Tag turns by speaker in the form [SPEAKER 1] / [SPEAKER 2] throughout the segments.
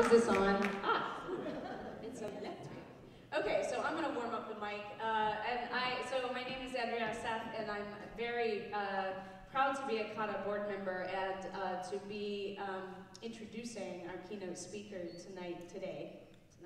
[SPEAKER 1] Is this on? Ah, it's electric. Okay, so I'm going to warm up the mic. So my name is Andrea Seth, and I'm very proud to be a CAATA board member and to be introducing our keynote speaker today.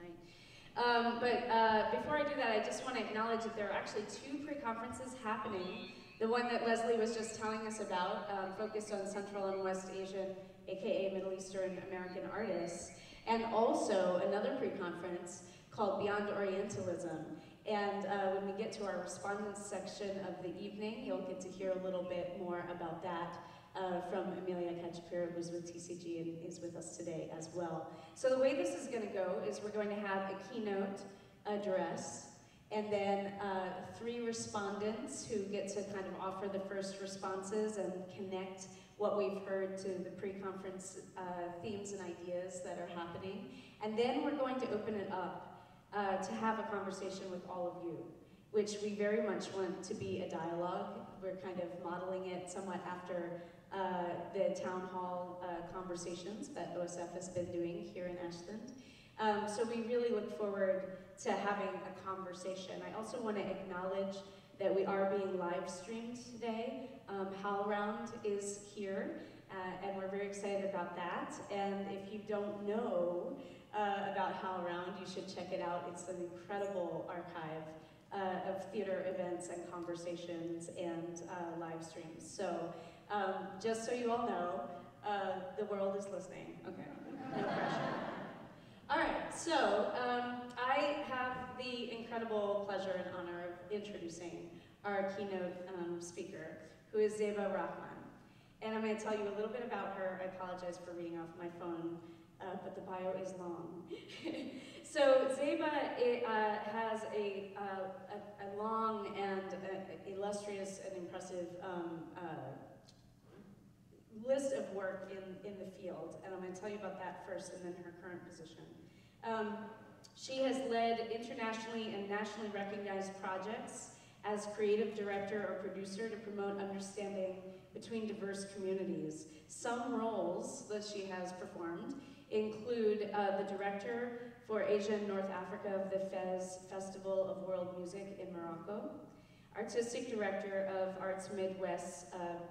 [SPEAKER 1] But before I do that, I just want to acknowledge that there are actually two pre-conferences happening. The one that Leslie was just telling us about, focused on Central and West Asian, aka Middle Eastern American artists, and also another pre-conference called Beyond Orientalism. And when we get to our respondents section of the evening, you'll get to hear a little bit more about that from Amelia Kachapira, who's with TCG and is with us today as well. So the way this is going to go is we're going to have a keynote address, and then 3 respondents who get to kind of offer the first responses and connect what we've heard to the pre-conference themes and ideas that are happening. And then we're going to open it up to have a conversation with all of you, which we very much want to be a dialogue. We're kind of modeling it somewhat after the town hall conversations that OSF has been doing here in Ashland. So we really look forward to having a conversation. I also want to acknowledge that we are being live streamed today. HowlRound is here, and we're very excited about that. And if you don't know about HowlRound, you should check it out. It's an incredible archive of theater events and conversations and live streams. So just so you all know, the world is listening. Okay, no pressure. All right, so I have the incredible pleasure and honor of introducing our keynote speaker, who is Zeyba Rahman. And I'm going to tell you a little bit about her. I apologize for reading off my phone, but the bio is long. So Zeyba has a long and illustrious and impressive list of work in the field, and I'm going to tell you about that first and then her current position. She has led internationally and nationally recognized projects as creative director or producer to promote understanding between diverse communities. Some roles that she has performed include the director for Asia and North Africa of the Fez Festival of World Music in Morocco, artistic director of Arts Midwest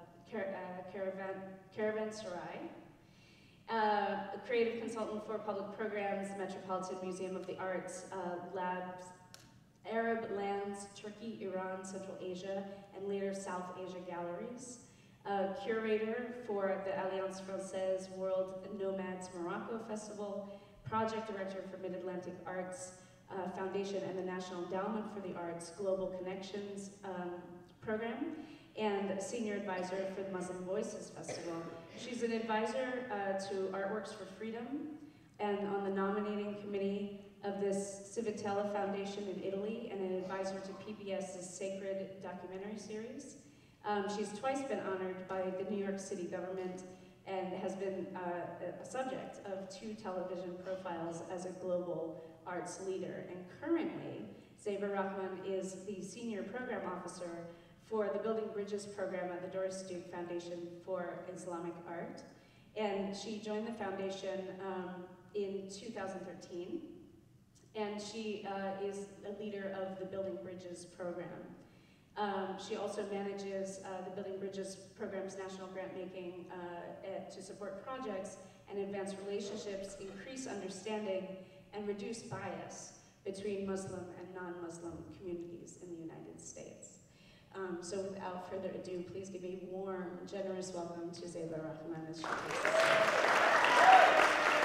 [SPEAKER 1] Caravanserai, a creative consultant for public programs, Metropolitan Museum of the Arts, Labs, Arab Lands, Turkey, Iran, Central Asia, and later South Asia galleries, curator for the Alliance Française World Nomads Morocco Festival, project director for Mid-Atlantic Arts Foundation and the National Endowment for the Arts Global Connections program, and senior advisor for the Muslim Voices Festival. She's an advisor to Artworks for Freedom and on the nominating committee of this Civitella Foundation in Italy, and an advisor to PBS's Sacred documentary series. She's twice been honored by the New York City government and has been a subject of 2 television profiles as a global arts leader. And currently, Zeyba Rahman is the senior program officer for the Building Bridges program at the Doris Foundation for Islamic Art. And she joined the foundation in 2013. And she is a leader of the Building Bridges program. She also manages the Building Bridges program's national grant making to support projects and advance relationships, increase understanding, and reduce bias between Muslim and non-Muslim communities in the United States. So without further ado, please give a warm, generous welcome to Zeyba Rahman as she takes us.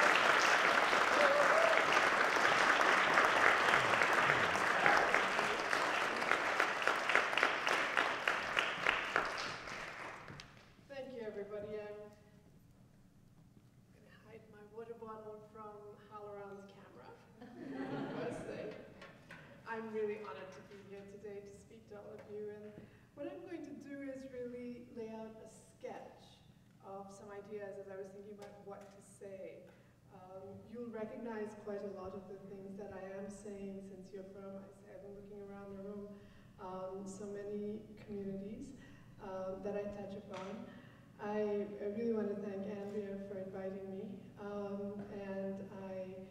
[SPEAKER 2] I'm really honored to be here today to speak to all of you, and what I'm going to do is really lay out a sketch of some ideas as I was thinking about what to say. You'll recognize quite a lot of the things that I am saying since you're from, I've been looking around the room, so many communities that I touch upon. I really want to thank Andrea for inviting me, and I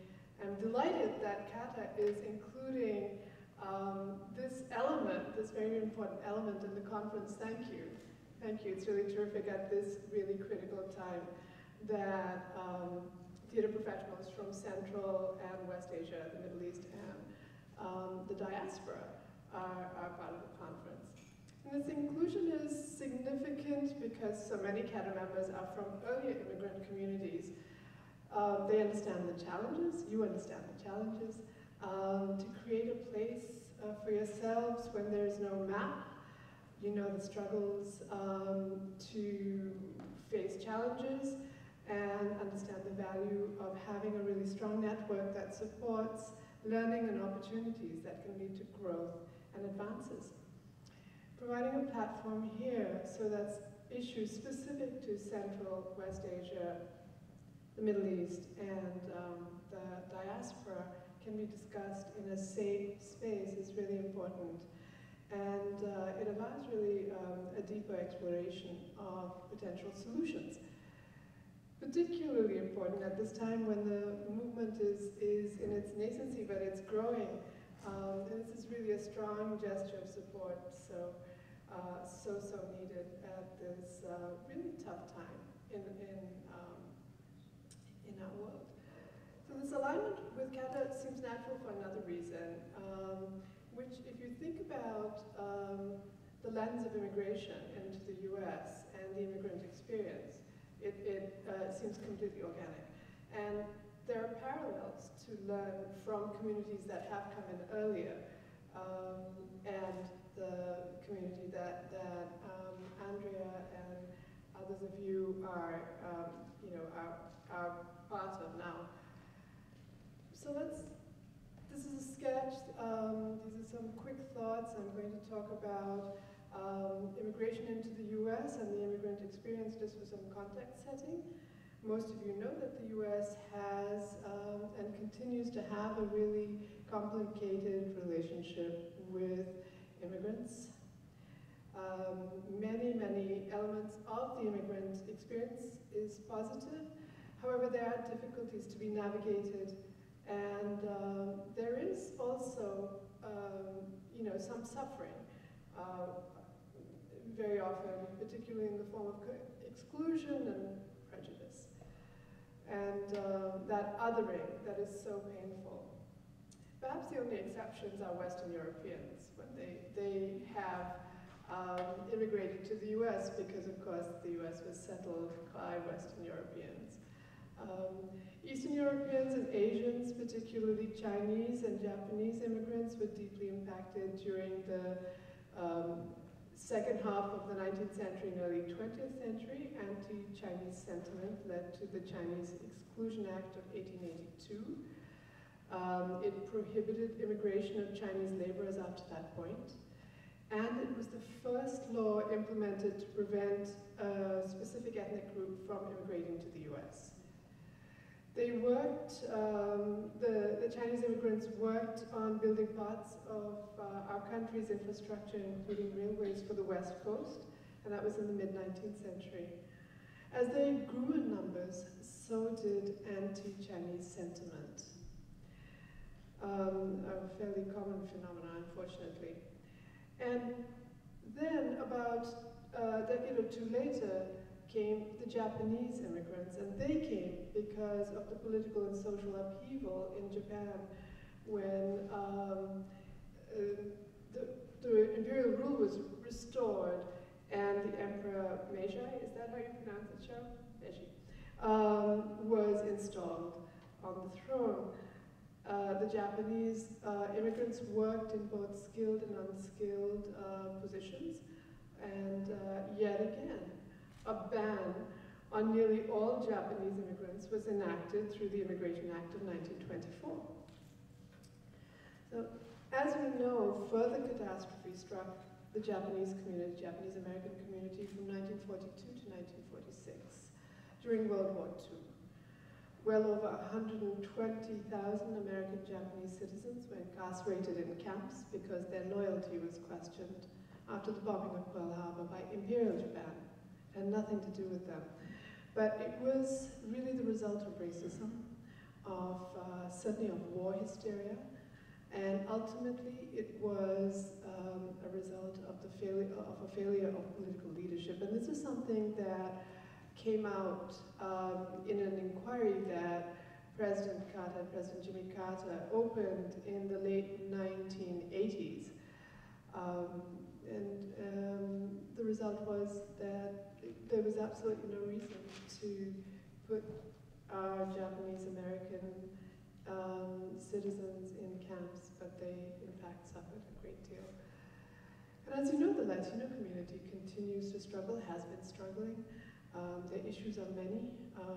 [SPEAKER 2] this very important element in the conference. Thank you. Thank you. It's really terrific at this really critical time that theater professionals from Central and West Asia, the Middle East, and the diaspora are part of the conference. And this inclusion is significant because so many CAATA members are from earlier immigrant communities. They understand the challenges, you understand the challenges, to create a place for yourselves when there's no map. You know the struggles to face challenges and understand the value of having a really strong network that supports learning and opportunities that can lead to growth and advances. Providing a platform here so that issues specific to Central, West Asia, the Middle East, and the diaspora can be discussed in a safe space is really important. And it allows really a deeper exploration of potential solutions. Particularly important at this time when the movement is in its nascency, but it's growing. And this is really a strong gesture of support, so needed at this really tough time in our world. So this alignment with CAATA seems natural for another reason, which if you think about the lens of immigration into the US and the immigrant experience, it seems completely organic. And there are parallels to learn from communities that have come in earlier, and the community that Andrea and others of you are part of now. So this is a sketch. These are some quick thoughts. I'm going to talk about immigration into the US and the immigrant experience just for some context setting. Most of you know that the US has and continues to have a really complicated relationship with immigrants. Many elements of the immigrant experience is positive. However, there are difficulties to be navigated, and there is also some suffering, very often, particularly in the form of exclusion and prejudice, and that othering that is so painful. Perhaps the only exceptions are Western Europeans, when they have immigrated to the US because, of course, the US was settled by Western Europeans. Eastern Europeans and Asians, particularly Chinese and Japanese immigrants, were deeply impacted during the second half of the 19th century and early 20th century. Anti-Chinese sentiment led to the Chinese Exclusion Act of 1882. It prohibited immigration of Chinese laborers up to that point. And it was the first law implemented to prevent a specific ethnic group from immigrating to the US. They worked, the Chinese immigrants worked on building parts of our country's infrastructure, including railways for the West Coast, and that was in the mid-19th century. As they grew in numbers, so did anti-Chinese sentiment. A fairly common phenomenon, unfortunately. And then, about a decade or two later, came the Japanese immigrants, and they came because of the political and social upheaval in Japan when the imperial rule was restored and the Emperor Meiji, is that how you pronounce it, Cheryl? Meiji, was installed on the throne. The Japanese immigrants worked in both skilled and unskilled positions, and yet again, a ban on nearly all Japanese immigrants was enacted through the Immigration Act of 1924. So, as we know, further catastrophe struck the Japanese American community from 1942 to 1946 during World War II. Well over 120,000 American Japanese citizens were incarcerated in camps because their loyalty was questioned after the bombing of Pearl Harbor by Imperial Japan. It had nothing to do with them. But it was really the result of racism, of certainly of war hysteria, And ultimately, it was a result of a failure of political leadership. And this is something that came out in an inquiry that President Jimmy Carter, opened in the late 1980s. The result was that there was absolutely no reason to put our Japanese American citizens in camps, but they in fact suffered a great deal. And as you know, the Latino community continues to struggle, has been struggling. The issues are many,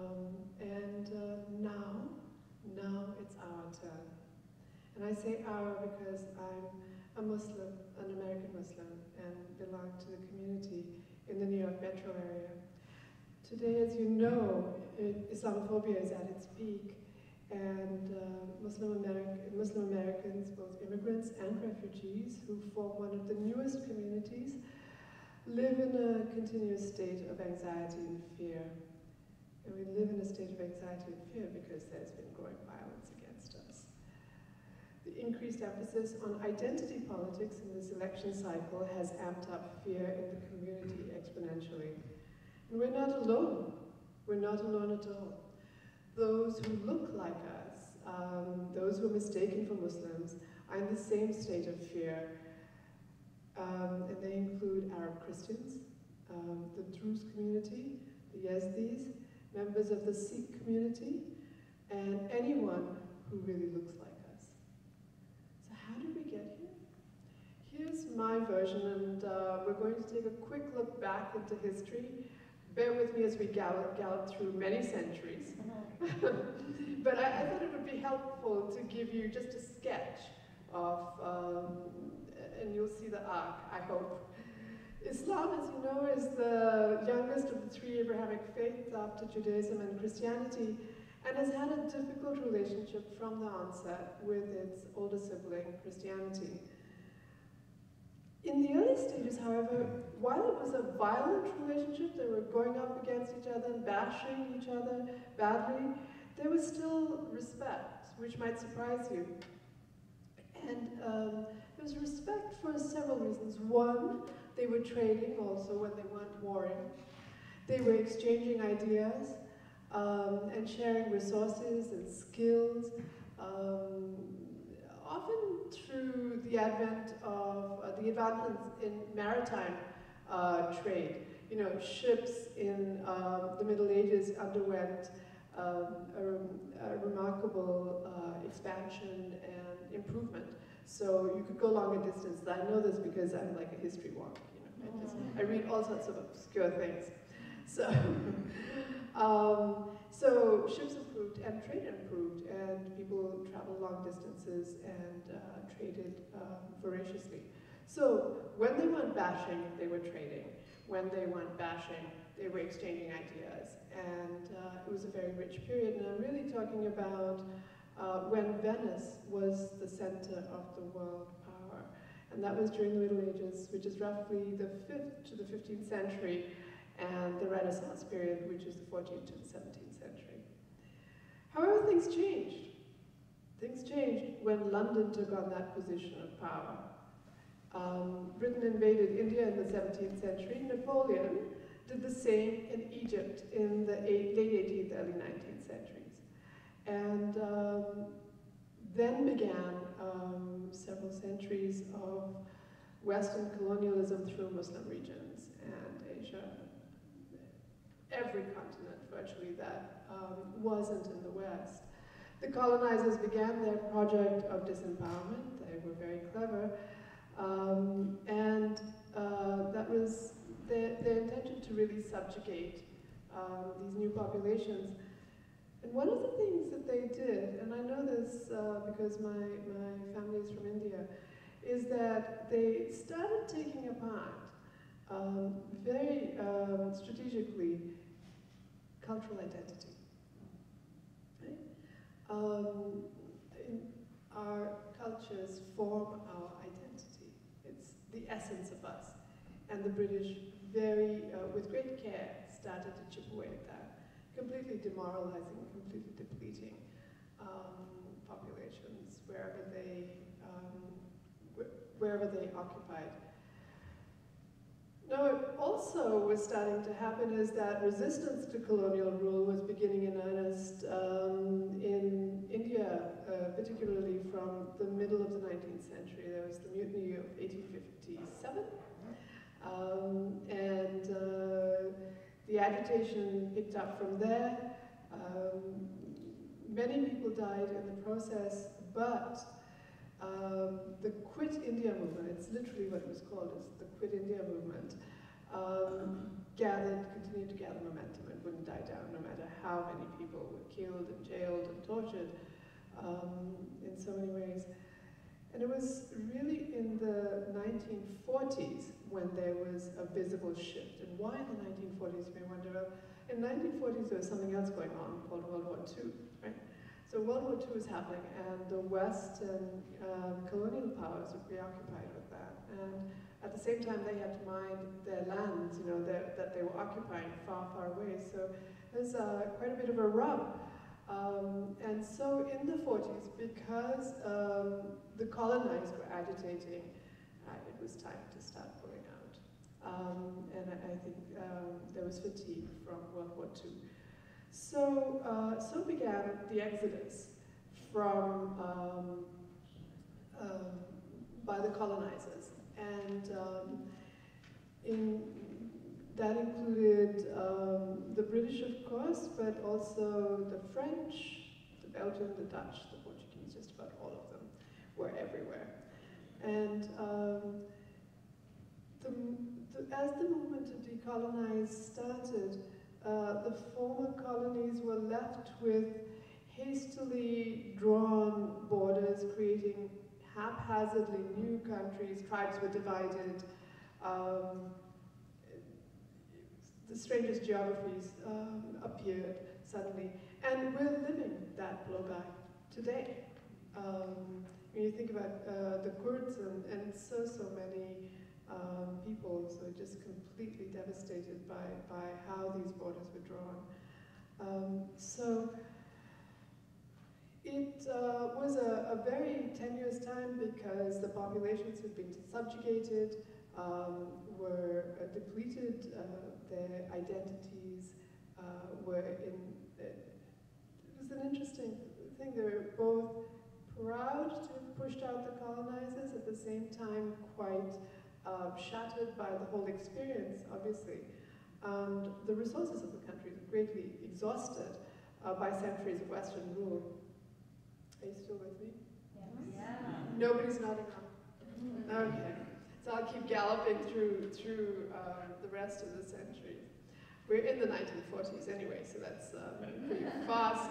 [SPEAKER 2] now it's our turn. And I say our because I'm a Muslim, an American Muslim, and belong to the community in the New York metro area. Today, as you know, Islamophobia is at its peak, and Muslim Americans, both immigrants and refugees, who form one of the newest communities, live in a continuous state of anxiety and fear. And we live in a state of anxiety and fear because there's been growing violence against us. The increased emphasis on identity politics in this election cycle has amped up fear in the community exponentially. And we're not alone. We're not alone at all. Those who look like us, those who are mistaken for Muslims, are in the same state of fear. And they include Arab Christians, the Druze community, the Yazidis, members of the Sikh community, and anyone who really looks like us. So how did we get here? Here's my version, and we're going to take a quick look back into history. Bear with me as we gallop through many centuries. But I thought it would be helpful to give you just a sketch of, and you'll see the arc, I hope. Islam, as you know, is the youngest of the three Abrahamic faiths after Judaism and Christianity, and has had a difficult relationship from the onset with its older sibling, Christianity. In the early stages, however, while it was a violent relationship, they were going up against each other and bashing each other badly, there was still respect, which might surprise you. And there was respect for several reasons. One, they were trading also when they weren't warring. They were exchanging ideas and sharing resources and skills, often through the advent of the advancements in maritime trade. You know, ships in the Middle Ages underwent a remarkable expansion and improvement. So you could go longer distance. I know this because I'm like a history wonk. You know, I read all sorts of obscure things. So, so ships improved and trade improved, and people traveled long distances and traded voraciously. So when they weren't bashing, they were trading. When they weren't bashing, they were exchanging ideas. And it was a very rich period. And I'm really talking about when Venice was the center of the world power. And that was during the Middle Ages, which is roughly the 5th to the 15th century, and the Renaissance period, which is the 14th to the 17th century. However, things changed. Things changed when London took on that position of power. Britain invaded India in the 17th century. Napoleon did the same in Egypt in the late 18th, early 19th centuries. And then began several centuries of Western colonialism through Muslim regions and Asia. Every continent, virtually, that wasn't in the West. The colonizers began their project of disempowerment. They were very clever. That was their intention to really subjugate these new populations. And one of the things that they did, and I know this because my family is from India, is that they started taking apart very strategically cultural identity. Right? Our cultures form our identity. It's the essence of us. And the British, with great care, started to chip away at that, completely demoralizing, completely depleting populations wherever they wherever they occupied. Now, what also was starting to happen is that resistance to colonial rule was beginning in earnest in India, particularly from the middle of the 19th century. There was the Mutiny of 1857, and the agitation picked up from there. Many people died in the process, but the Quit India movement, it's literally what it was called, is the Quit India movement, continued to gather momentum and wouldn't die down no matter how many people were killed and jailed and tortured in so many ways. And it was really in the 1940s when there was a visible shift. And why in the 1940s, you may wonder? Well, in the 1940s there was something else going on called World War II, right? So World War II was happening, and the West and colonial powers were preoccupied with that. And at the same time, they had to mind their lands, that they were occupying far, far away. So there's quite a bit of a rub. And so in the 40s, because the colonized were agitating, it was time to start pulling out. And I think there was fatigue from World War II. So began the exodus from by the colonizers, and that included the British, of course, but also the French, the Belgian, the Dutch, the Portuguese. Just about all of them were everywhere. And as the movement to decolonize started, the former colonies were left with hastily drawn borders, creating haphazardly new countries. Tribes were divided. The strangest geographies appeared suddenly. And we're living that blowback today. When you think about the Kurds and so many people, so just completely devastated by how these borders were drawn. So it was a very tenuous time because the populations had been subjugated, were depleted, their identities were in. It was an interesting thing. They were both proud to have pushed out the colonizers, at the same time quite shattered by the whole experience, obviously. And the resources of the country were greatly exhausted by centuries of Western rule. Are you still with me?
[SPEAKER 1] Yes. Yeah.
[SPEAKER 2] Nobody's nodding now. Okay. So I'll keep galloping through the rest of the century. We're in the 1940s anyway, so that's pretty fast.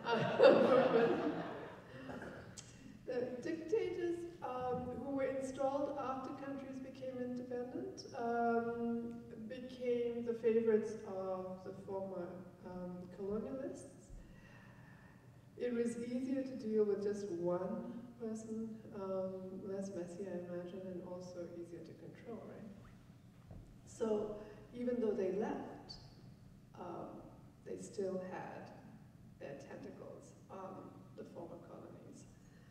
[SPEAKER 2] The dictators who were installed after countries became independent became the favorites of the former colonialists. It was easier to deal with just one person, less messy, I imagine, and also easier to control, right? So even though they left, they still had their tentacles on the former colonies.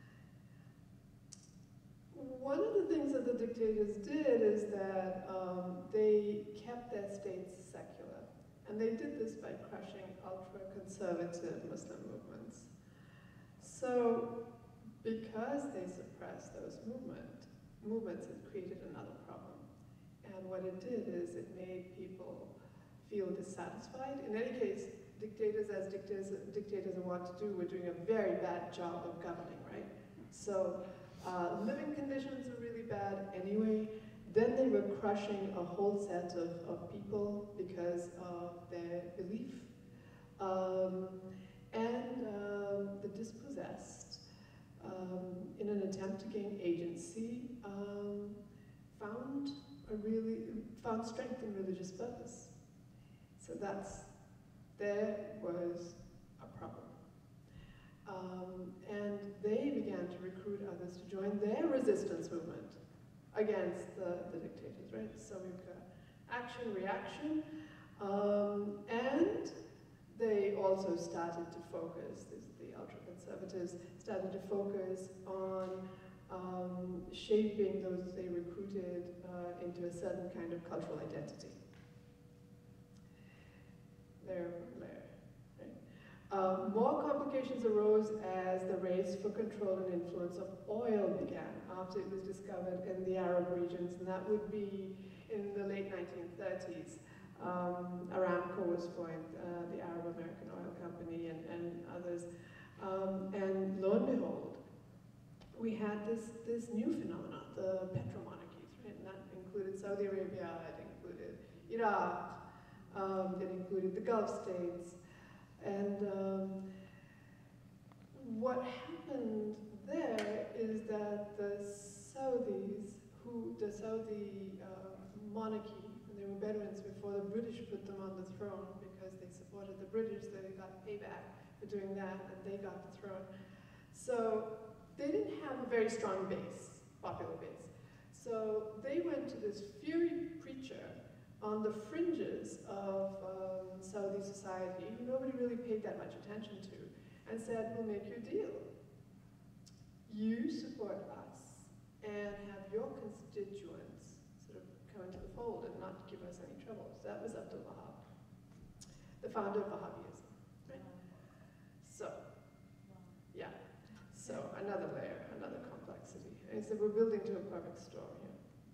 [SPEAKER 2] One of the things that the dictators did is that they kept their states secular. And they did this by crushing ultra-conservative Muslim movements. So because they suppressed those movements, it created another problem. And what it did is it made people feel dissatisfied. In any case, dictators are wont to do, were doing a very bad job of governing, right? So living conditions were really bad anyway. Then they were crushing a whole set of people because of their belief. And the dispossessed, in an attempt to gain agency, found strength in religious purpose. So there was a problem. And they began to recruit others to join their resistance movement against the dictators, right? So we've got action, reaction, and they also started to focus, the ultra-conservatives started to focus on shaping those they recruited into a certain kind of cultural identity. Layer upon layer. Right? More complications arose as the race for control and influence of oil began after it was discovered in the Arab regions, and that would be in the late 1930s. Aramco was formed, the Arab American Oil Company, and others. And lo and behold, we had this new phenomenon, the petromonarchies, right? And that included Saudi Arabia, it included Iraq, it included the Gulf states. And what happened there is that the Saudi monarchy, and they were Bedouins before the British put them on the throne because they supported the British, so they got payback for doing that, and they got the throne. So they didn't have a very strong base, popular base. So they went to this fiery preacher on the fringes of Saudi society, who nobody really paid that much attention to, and said, we'll make you a deal. You support us and have your constituents sort of come into the fold and not give us any trouble. So that was Abdul Wahab, the founder of Wahhabism. Right? So, yeah. So another layer, another complexity. And so we're building to a perfect storm here.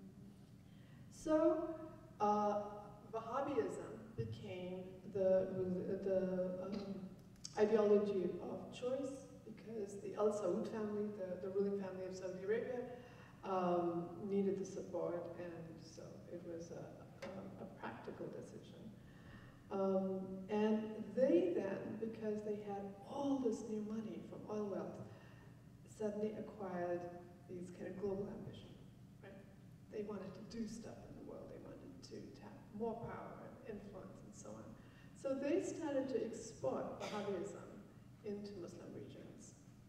[SPEAKER 2] So Wahhabism became the ideology of choice because the Al Saud family, the ruling family of Saudi Arabia, needed the support, and so it was a practical decision. And they then, because they had all this new money from oil wealth, suddenly acquired these kind of global ambition, right? They wanted to do stuff in the world. They wanted to have more power and influence and so on. So they started to export Wahhabism into Muslim regions.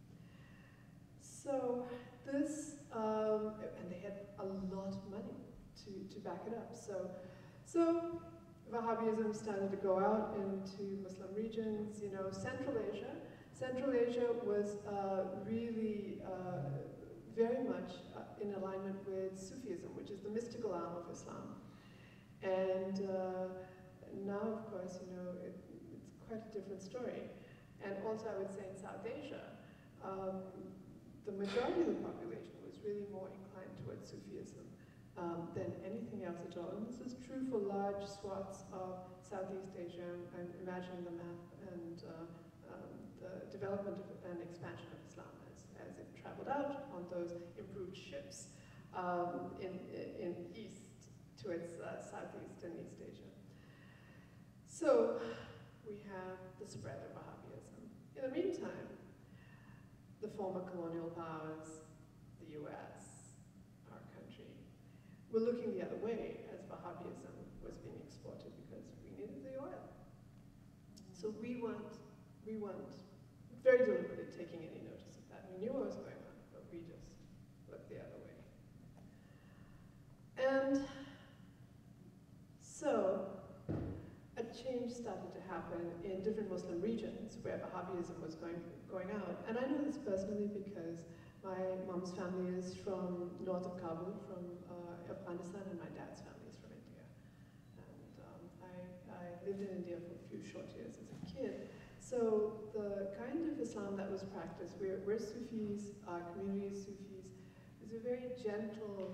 [SPEAKER 2] So this, and they had a lot of money to back it up. So Wahhabism started to go out into Muslim regions, you know, Central Asia was really very much in alignment with Sufism, which is the mystical arm of Islam. And now, of course, you know, it's quite a different story. And also, I would say in South Asia, the majority of the population was really more inclined towards Sufism than anything else at all. And this is true for large swaths of Southeast Asia. I'm imagining the map and the development and expansion of Islam as it traveled out on those improved ships in east towards Southeast and East Asia. So we have the spread of Wahhabism. In the meantime, the former colonial powers, the US, our country, were looking the other way as Wahhabism was being exported because we needed the oil. So we weren't very deliberately taking any notice of that. We knew what was going on, but we just looked the other way. And so a change started to happen in different Muslim regions where Wahhabism was going out. And I know this personally because my mom's family is from north of Kabul, from Afghanistan, and my dad's family is from India. And I lived in India for a few short years as a kid. So the kind of Islam that was practiced, we're Sufis, our community is Sufis, is a very gentle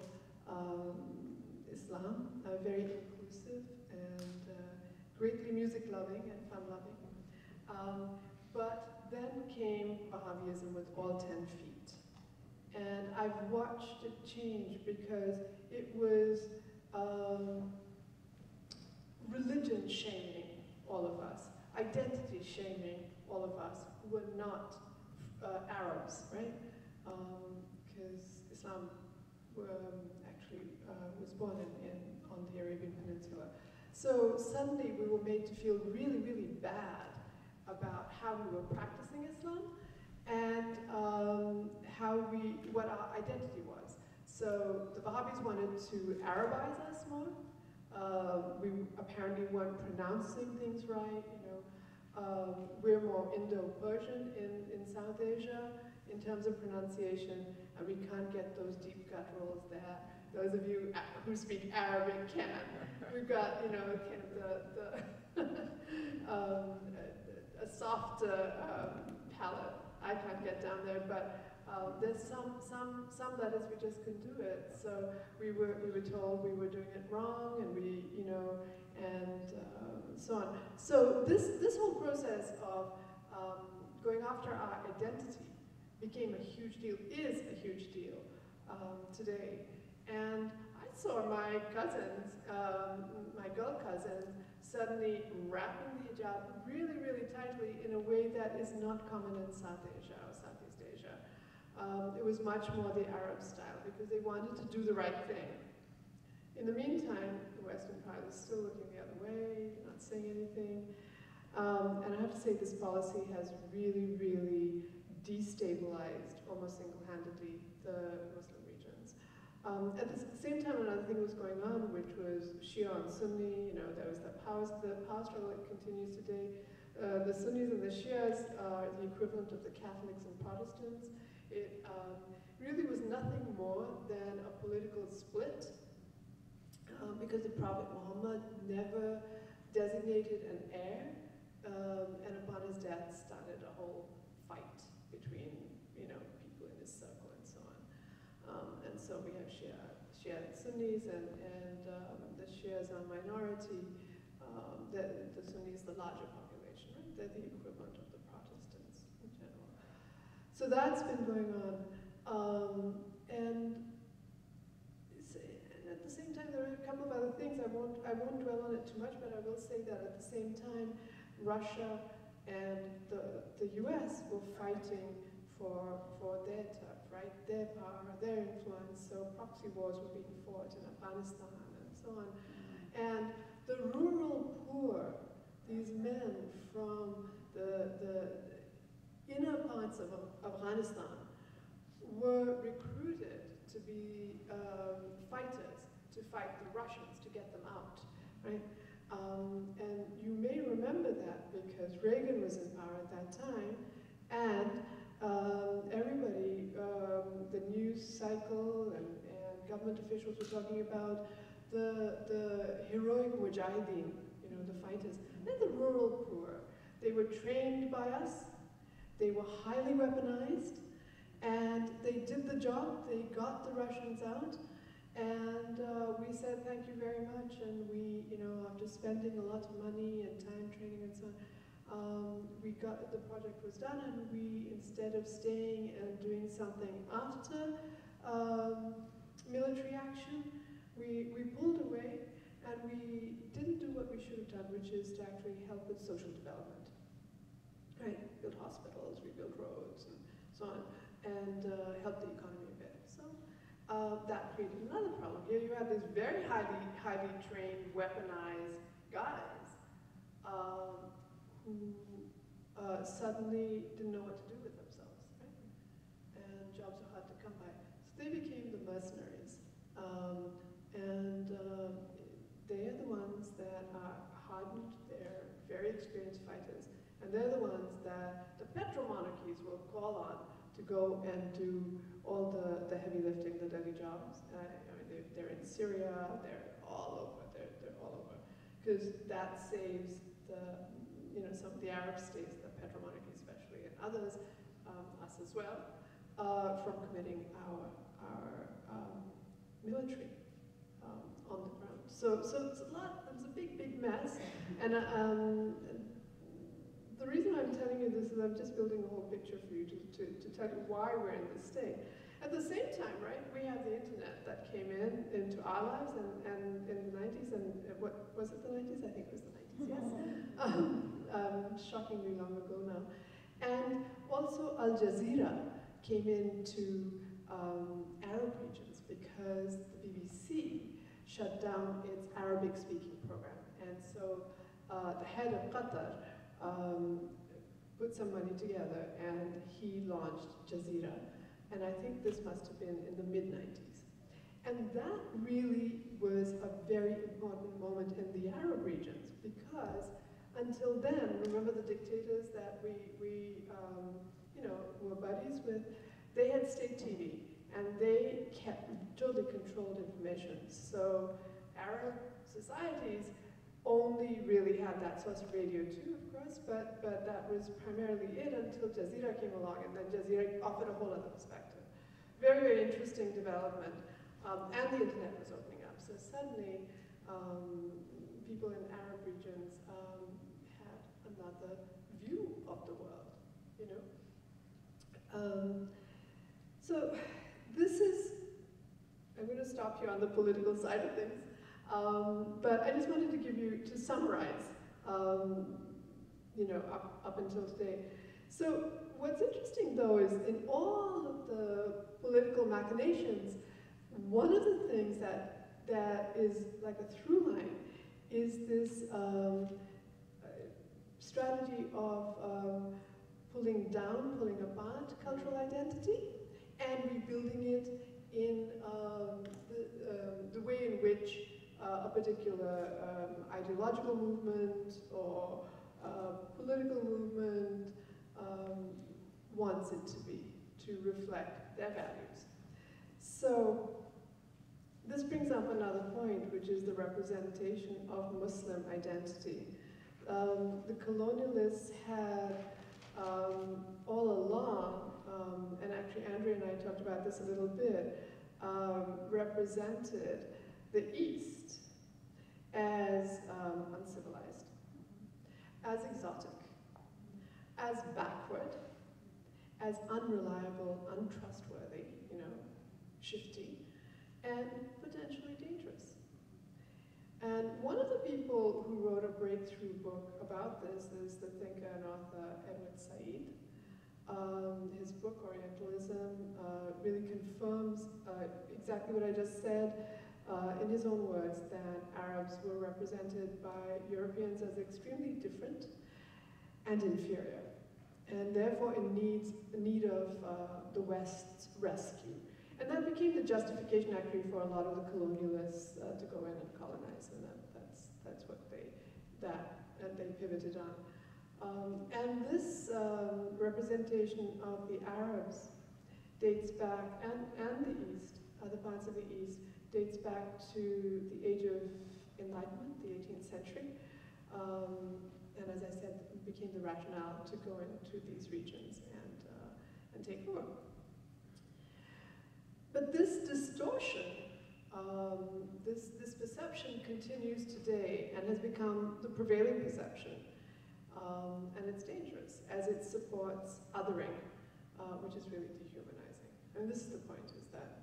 [SPEAKER 2] Islam, very inclusive and greatly music-loving and fun-loving. But then came Wahhabism with all 10 feet. And I've watched it change because it was religion shaming all of us, identity shaming all of us who were not Arabs, right? Because Islam actually was born on the Arabian Peninsula. So suddenly we were made to feel really, really bad about how we were practicing Islam and what our identity was. So the Wahhabis wanted to Arabize us more. We apparently weren't pronouncing things right, you know. We're more Indo-Persian in South Asia in terms of pronunciation, and we can't get those deep gutturals that those of you who speak Arabic can. We've got, you know, kind of a soft palate. I can't get down there, but there's some letters we just couldn't do it. So we were told we were doing it wrong, and we, you know, and so on. So this whole process of going after our identity became a huge deal, is a huge deal today. And I saw my cousins, my girl cousins, suddenly wrapping the hijab really, really tightly in a way that is not common in South Asia or Southeast Asia. It was much more the Arab style because they wanted to do the right thing. In the meantime, the Western part is still looking the other way, not saying anything. And I have to say this policy has really, really destabilized, almost single-handedly, the Muslim regions. At the same time, another thing was going on, which was Shia and Sunni. You know, there was the power struggle that continues today. The Sunnis and the Shias are the equivalent of the Catholics and Protestants. It really was nothing more than a political split because the Prophet Muhammad never designated an heir, and upon his death started a whole fight between, you know, people in his circle and so on. And so we have Shia and Sunnis, and the Shias are a minority. The Sunnis, the larger population, right? They're the equivalent of the Protestants in general. So that's been going on. And at the same time, there are a couple of other things. I won't dwell on it too much, but I will say that at the same time, Russia and the US were fighting for their turf, right? Their power, their influence. So proxy wars were being fought in Afghanistan and so on. And the rural poor, these men from the inner parts of Afghanistan, were recruited to be fighters, to fight the Russians, to get them out, right? And you may remember that because Reagan was in power at that time, and everybody, the news cycle and government officials were talking about the heroic mujahideen, you know, the fighters. They're the rural poor. They were trained by us. They were highly weaponized, and they did the job. They got the Russians out, and we said thank you very much. And we, you know, after spending a lot of money and time training and so on, the project was done, and we, instead of staying and doing something after military action, we pulled away, and we didn't do what we should have done, which is to actually help with social development. Right, build hospitals, rebuild roads, and so on, and help the economy a bit. So that created another problem. Here you have these very highly trained, weaponized guys who suddenly didn't know what to do with themselves, right? And jobs are hard to come by. So they became the mercenaries. They're the ones that are hardened, they're very experienced fighters, and they're the ones that the petromonarchies will call on to go and do all the heavy lifting, the dirty jobs. I mean, they're in Syria, they're all over, they're all over. Because that saves some of the Arab states, the petromonarchies especially, and others, us as well, from committing our military on the ground. So it's a lot, it's a big mess. And the reason I'm telling you this is I'm just building a whole picture for you to tell you why we're in this state. At the same time, right, we have the internet that came into our lives and in the 90s, and what was it, the 90s? I think it was the 90s, yes. Shockingly long ago now. And also Al Jazeera came into Arab regions because the BBC shut down its Arabic-speaking program. And so the head of Qatar put some money together, and he launched Jazeera. And I think this must have been in the mid-90s. And that really was a very important moment in the Arab regions because Until then, remember the dictators that we were buddies with? They had state TV, and they totally controlled information. So Arab societies only really had that source of radio too, of course, but that was primarily it until Jazeera came along, and then Jazeera offered a whole other perspective. Very, very interesting development, and the internet was opening up. So suddenly, people in Arab regions had another view of the world, you know. So this is, I'm going to stop here on the political side of things. But I just wanted to give you, to summarize, up until today. So what's interesting though is in all of the political machinations, one of the things that is like a through line is this strategy of pulling down, pulling apart cultural identity and rebuilding it in the way in which a particular ideological movement or political movement wants it to be, to reflect their values. So this brings up another point, which is the representation of Muslim identity. The colonialists had all along, and actually Andrea and I talked about this a little bit, represented the East as uncivilized, as exotic, as backward, as unreliable, untrustworthy, shifty, and potentially dangerous. And one of the people who wrote a breakthrough book about this is the thinker and author Edward Said. His book, Orientalism, really confirms exactly what I just said in his own words, that Arabs were represented by Europeans as extremely different and inferior, and therefore in need of the West's rescue. And that became the justification actually for a lot of the colonialists to go in and colonize, and that's what they pivoted on. And this representation of the Arabs dates back, and the East, other parts of the East, dates back to the Age of Enlightenment, the 18th century. And as I said, it became the rationale to go into these regions and take over. But this distortion, this perception continues today and has become the prevailing perception. And it's dangerous as it supports othering, which is really dehumanizing. And this is the point, is that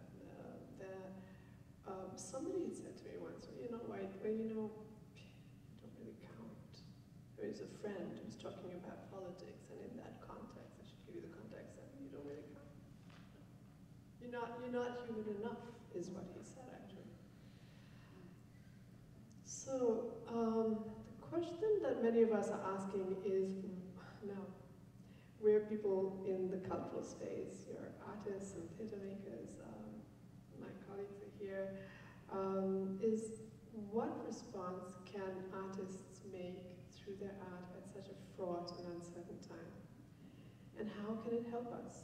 [SPEAKER 2] somebody had said to me once, you don't really count. There is a friend who's talking about politics, and in that context, I should give you the context, that you don't really count. You're not human enough, is what he said, actually. So, the question that many of us are asking is, now, we're people in the cultural space, you're artists and theater makers, my colleagues are here, is what response can artists make through their art at such a fraught and uncertain time? And how can it help us?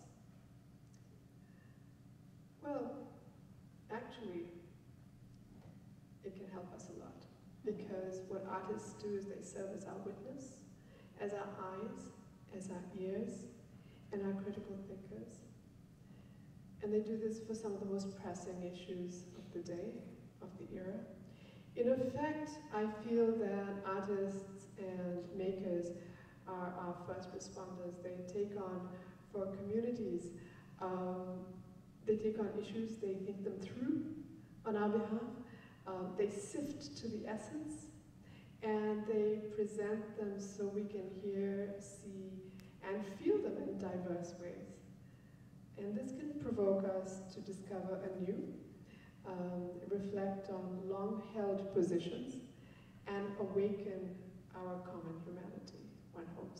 [SPEAKER 2] Well, actually, it can help us a lot, because what artists do is they serve as our witness, as our eyes, as our ears, and our critical thinkers. And they do this for some of the most pressing issues of the day, of the era. In effect, I feel that artists and makers are our first responders. They take on, for communities, they take on issues, they think them through on our behalf, they sift to the essence, and they present them so we can hear, see, and feel them in diverse ways. And this can provoke us to discover anew, reflect on long-held positions, and awaken our common humanity, one hopes.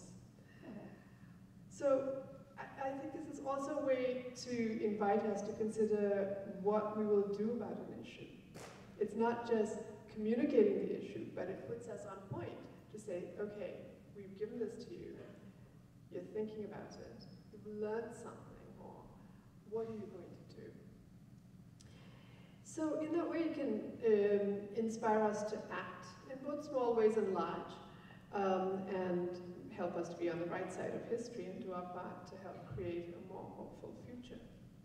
[SPEAKER 2] So I think this is also a way to invite us to consider what we will do about an issue. It's not just communicating the issue, but it puts us on point to say, okay, we've given this to you, you're thinking about it, you've learned something more, what are you going to do? So in that way you can inspire us to act in both small ways and large, and help us to be on the right side of history and do our part to help create a more hopeful future.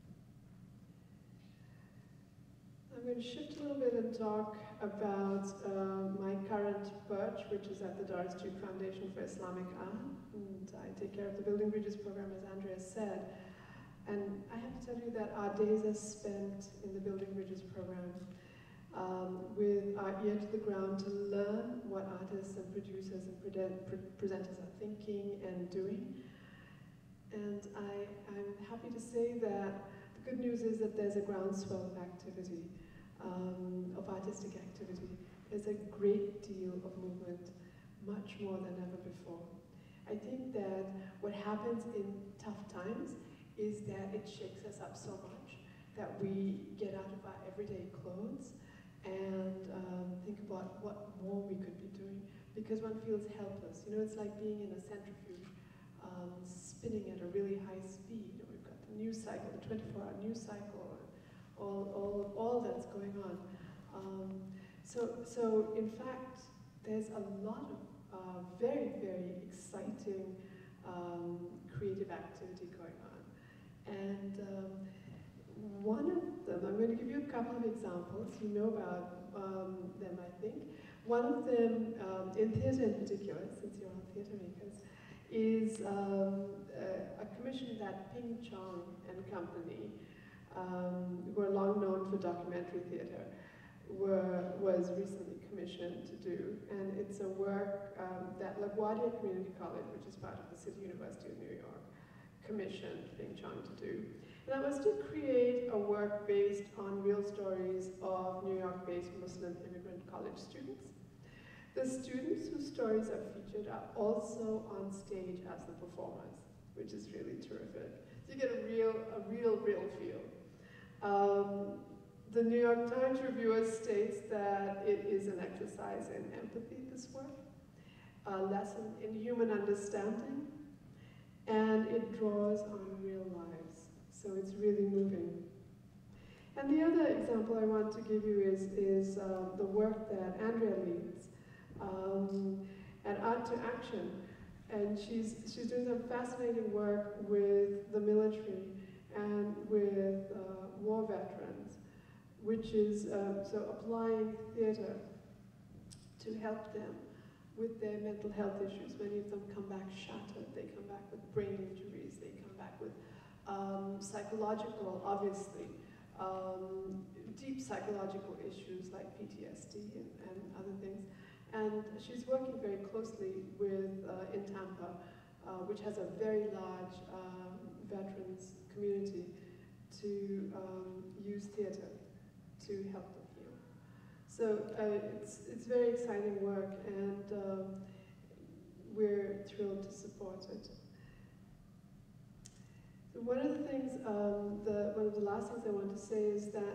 [SPEAKER 2] I'm going to shift a little bit and talk about my current perch, which is at the Doris Foundation for Islamic Art, and I take care of the Building Bridges program, as Andrea said. And I have to tell you that our days are spent in the Building Bridges program with our ear to the ground to learn what artists and producers and presenters are thinking and doing. And I'm happy to say that the good news is that there's a groundswell of activity, of artistic activity. There's a great deal of movement, much more than ever before. I think that what happens in tough times is that it shakes us up so much that we get out of our everyday clothes and think about what more we could be doing, because one feels helpless. You know, it's like being in a centrifuge, spinning at a really high speed. We've got the news cycle, the 24-hour news cycle, all that's going on. So in fact, there's a lot of very, very exciting creative activity going on. And one of them, I'm going to give you a couple of examples. You know about them, I think. One of them, in theatre in particular, since you're all theatre makers, is a commission that Ping Chong and Company, who are long known for documentary theatre, was recently commissioned to do. And it's a work that LaGuardia Community College, which is part of the City University of New York, commissioned Ping Chong to do. And that was to create a work based on real stories of New York-based Muslim immigrant college students. The students whose stories are featured are also on stage as the performers, which is really terrific. So you get a real feel. The New York Times reviewer states that it is an exercise in empathy, this work, a lesson in human understanding, and it draws on real lives. So it's really moving. And the other example I want to give you is the work that Andrea leads at Art to Action. And she's doing some fascinating work with the military and with war veterans, which is so applying theatre to help them with their mental health issues. Many of them come back shattered, they come back with brain injuries, they come back with psychological, obviously, deep psychological issues like PTSD and other things. And she's working very closely with, in Tampa, which has a very large veterans community, to use theatre to help them heal. So it's very exciting work, and we're thrilled to support it. So one of the things, one of the last things I want to say is that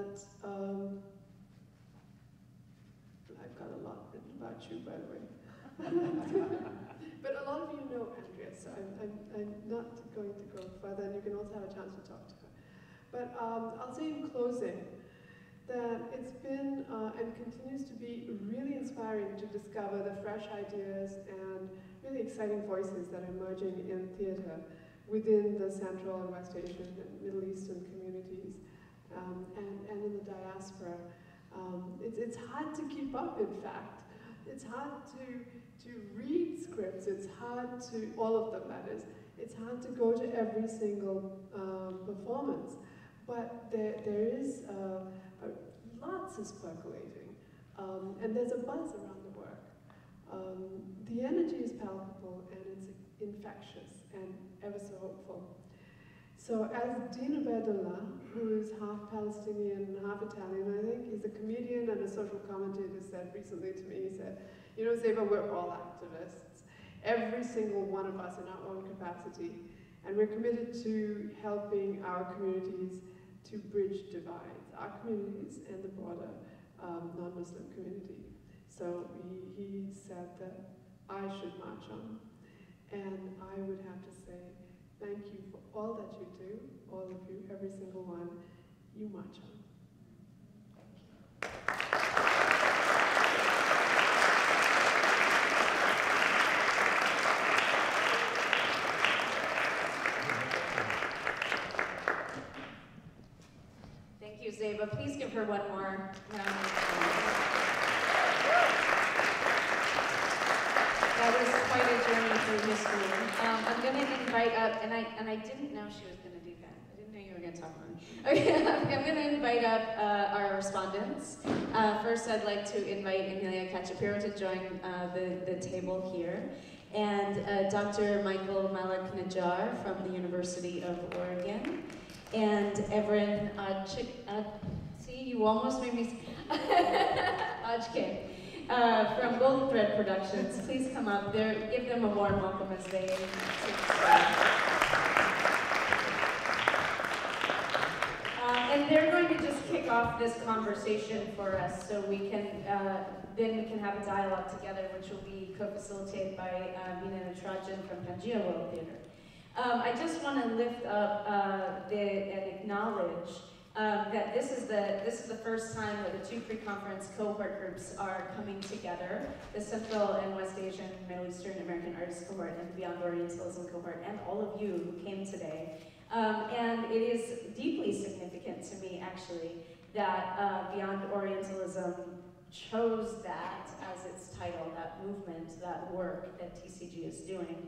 [SPEAKER 2] I've got a lot written about you, by the way. But a lot of you know Andrea, so I'm not going to go further, and you can also have a chance to talk to her. But I'll say in closing that it's been and continues to be really inspiring to discover the fresh ideas and really exciting voices that are emerging in theatre within the Central and West Asian and Middle Eastern communities, and in the diaspora. It's hard to keep up, in fact. It's hard to read scripts. It's hard to, all of them that is, it's hard to go to every single performance. But there is, lots is percolating, and there's a buzz around the work. The energy is palpable, and it's infectious and ever so hopeful. So as Dean Ubaidullah, who is half Palestinian, half Italian, I think, he's a comedian and a social commentator, said recently to me, he said, you know, Zeyba, we're all activists. Every single one of us in our own capacity. And we're committed to helping our communities to bridge divides, our communities and the broader non-Muslim community. So he said that I should march on. And I would have to say, thank you for all that you do, all of you, every single one. You march on.
[SPEAKER 1] Thank you, Zeyba. Please give her one more round of applause. That was quite a journey through history. I'm going to invite up, and I didn't know she was going to do that. I didn't know you were going to talk about it. Okay, I'm going to invite up our respondents. First, I'd like to invite Emilia Cachapiro to join the table here, and Dr. Michael Malak-Najjar from the University of Oregon, and Evren see, you almost made me Ajke. From Golden Thread Productions, please come up there. Give them a warm welcome as they take the stage. And they're going to just kick off this conversation for us, so we can then we can have a dialogue together, which will be co-facilitated by Mina Natrajan from Pangea World Theater. I just want to lift up and acknowledge that this is the first time that the two pre-conference cohort groups are coming together, the Central and West Asian, Middle Eastern, American Artists cohort, and the Beyond Orientalism cohort, and all of you who came today. And it is deeply significant to me, actually, that Beyond Orientalism chose that as its title, that movement, that work that TCG is doing,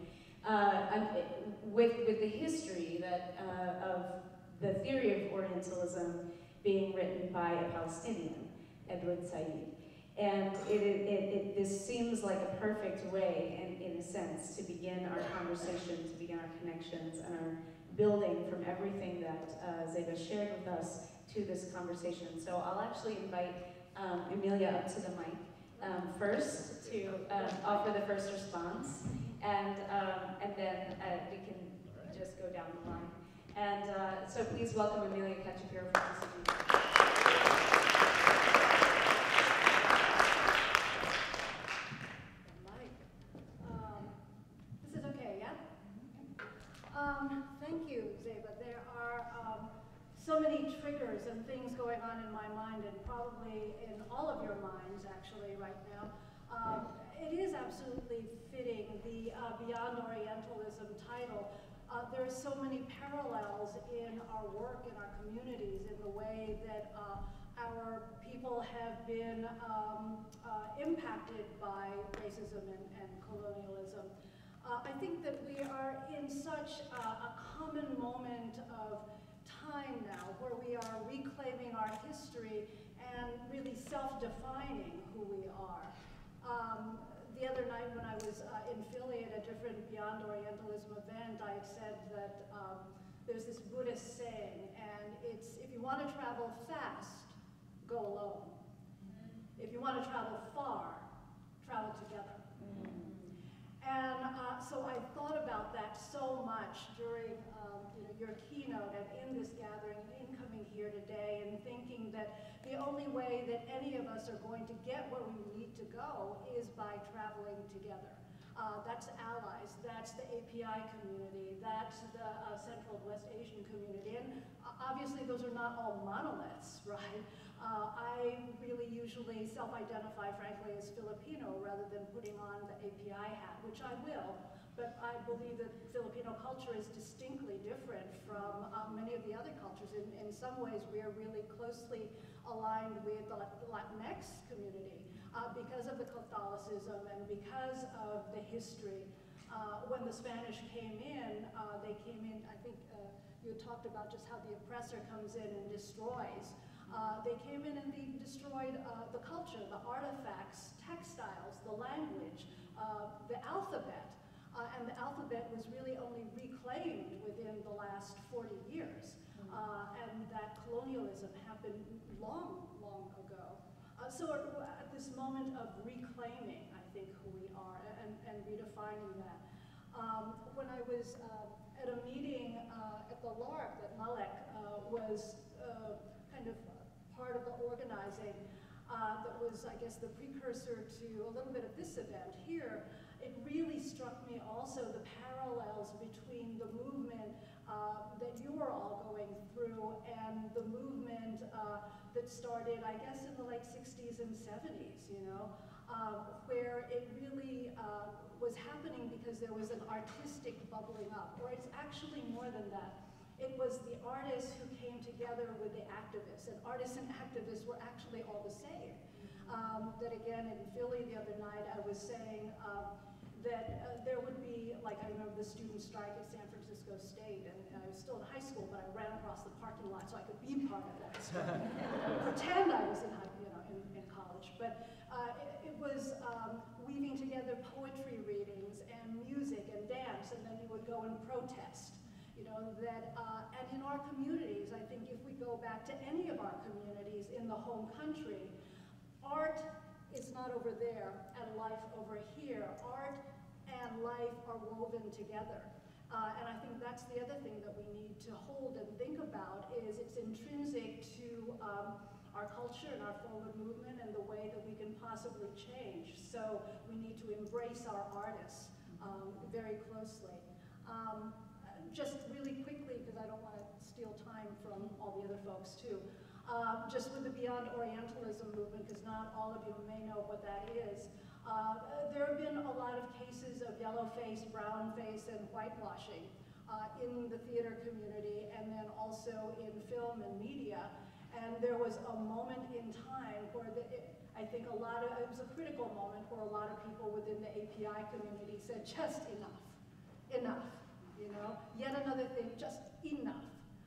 [SPEAKER 1] with the history that of the theory of Orientalism being written by a Palestinian, Edward Said. And this seems like a perfect way, in a sense, to begin our conversation, to begin our connections, and our building from everything that Zeyba shared with us to this conversation. So I'll actually invite Emilia up to the mic first to offer the first response, and then we can just go down the line. And so please welcome Emilia Cachapiro from TCG.
[SPEAKER 3] This is okay, yeah? Thank you, Zeyba. There are so many triggers and things going on in my mind, and probably in all of your minds, actually, right now. It is absolutely fitting, the Beyond Orientalism title. There are so many parallels in our work, in our communities, in the way that our people have been impacted by racism and colonialism. I think that we are in such a common moment of time now, where we are reclaiming our history and really self-defining who we are. The other night when I was in Philly at a different Beyond Orientalism event, I said that there's this Buddhist saying, and it's, if you want to travel fast, go alone. If you want to travel far, travel together. And so I thought about that so much during your keynote and in this gathering and in coming here today, and thinking that the only way that any of us are going to get where we need to go is by traveling together. That's allies, that's the API community, that's the Central and West Asian community, and obviously those are not all monoliths, right? I really usually self-identify, frankly, as Filipino rather than putting on the API hat, which I will, but I believe that Filipino culture is distinctly different from many of the other cultures. In some ways, we are really closely aligned with the Latinx community because of the Catholicism and because of the history. When the Spanish came in, they came in, I think you talked about just how the oppressor comes in and destroys. They came in and they destroyed the culture, the artifacts, textiles, the language, the alphabet. And the alphabet was really only reclaimed within the last 40 years. And that colonialism happened long, long ago. So at this moment of reclaiming, I think, who we are and redefining that. When I was at a meeting at the LARC that Malek was kind of part of the organizing, that was, I guess, the precursor to a little bit of this event here it really struck me also the parallels between the movement that you were all going through and the movement that started, I guess, in the late 60s and 70s, you know, where it really was happening because there was an artistic bubbling up, or it's actually more than that. It was the artists who came together with the activists, and artists and activists were actually all the same. That again, in Philly the other night, I was saying that there would be, like, I remember the student strike at San Francisco State, and I was still in high school, but I ran across the parking lot so I could be part of that strike. Pretend I was in college, but it was weaving together poetry readings and music and dance, and then you would go and protest. You know, that, and in our communities, I think if we go back to any of our communities in the home country, art is not over there and life over here. Art and life are woven together. And I think that's the other thing that we need to hold and think about is it's intrinsic to our culture and our forward movement and the way that we can possibly change. So we need to embrace our artists very closely. Just really quickly, because I don't want to steal time from all the other folks too, just with the Beyond Orientalism movement, because not all of you may know what that is. There have been a lot of cases of yellow face, brown face, and whitewashing in the theater community, and then also in film and media. And there was a moment in time where I think it was a critical moment where a lot of people within the API community said, just enough, enough. You know, yet another thing, just enough.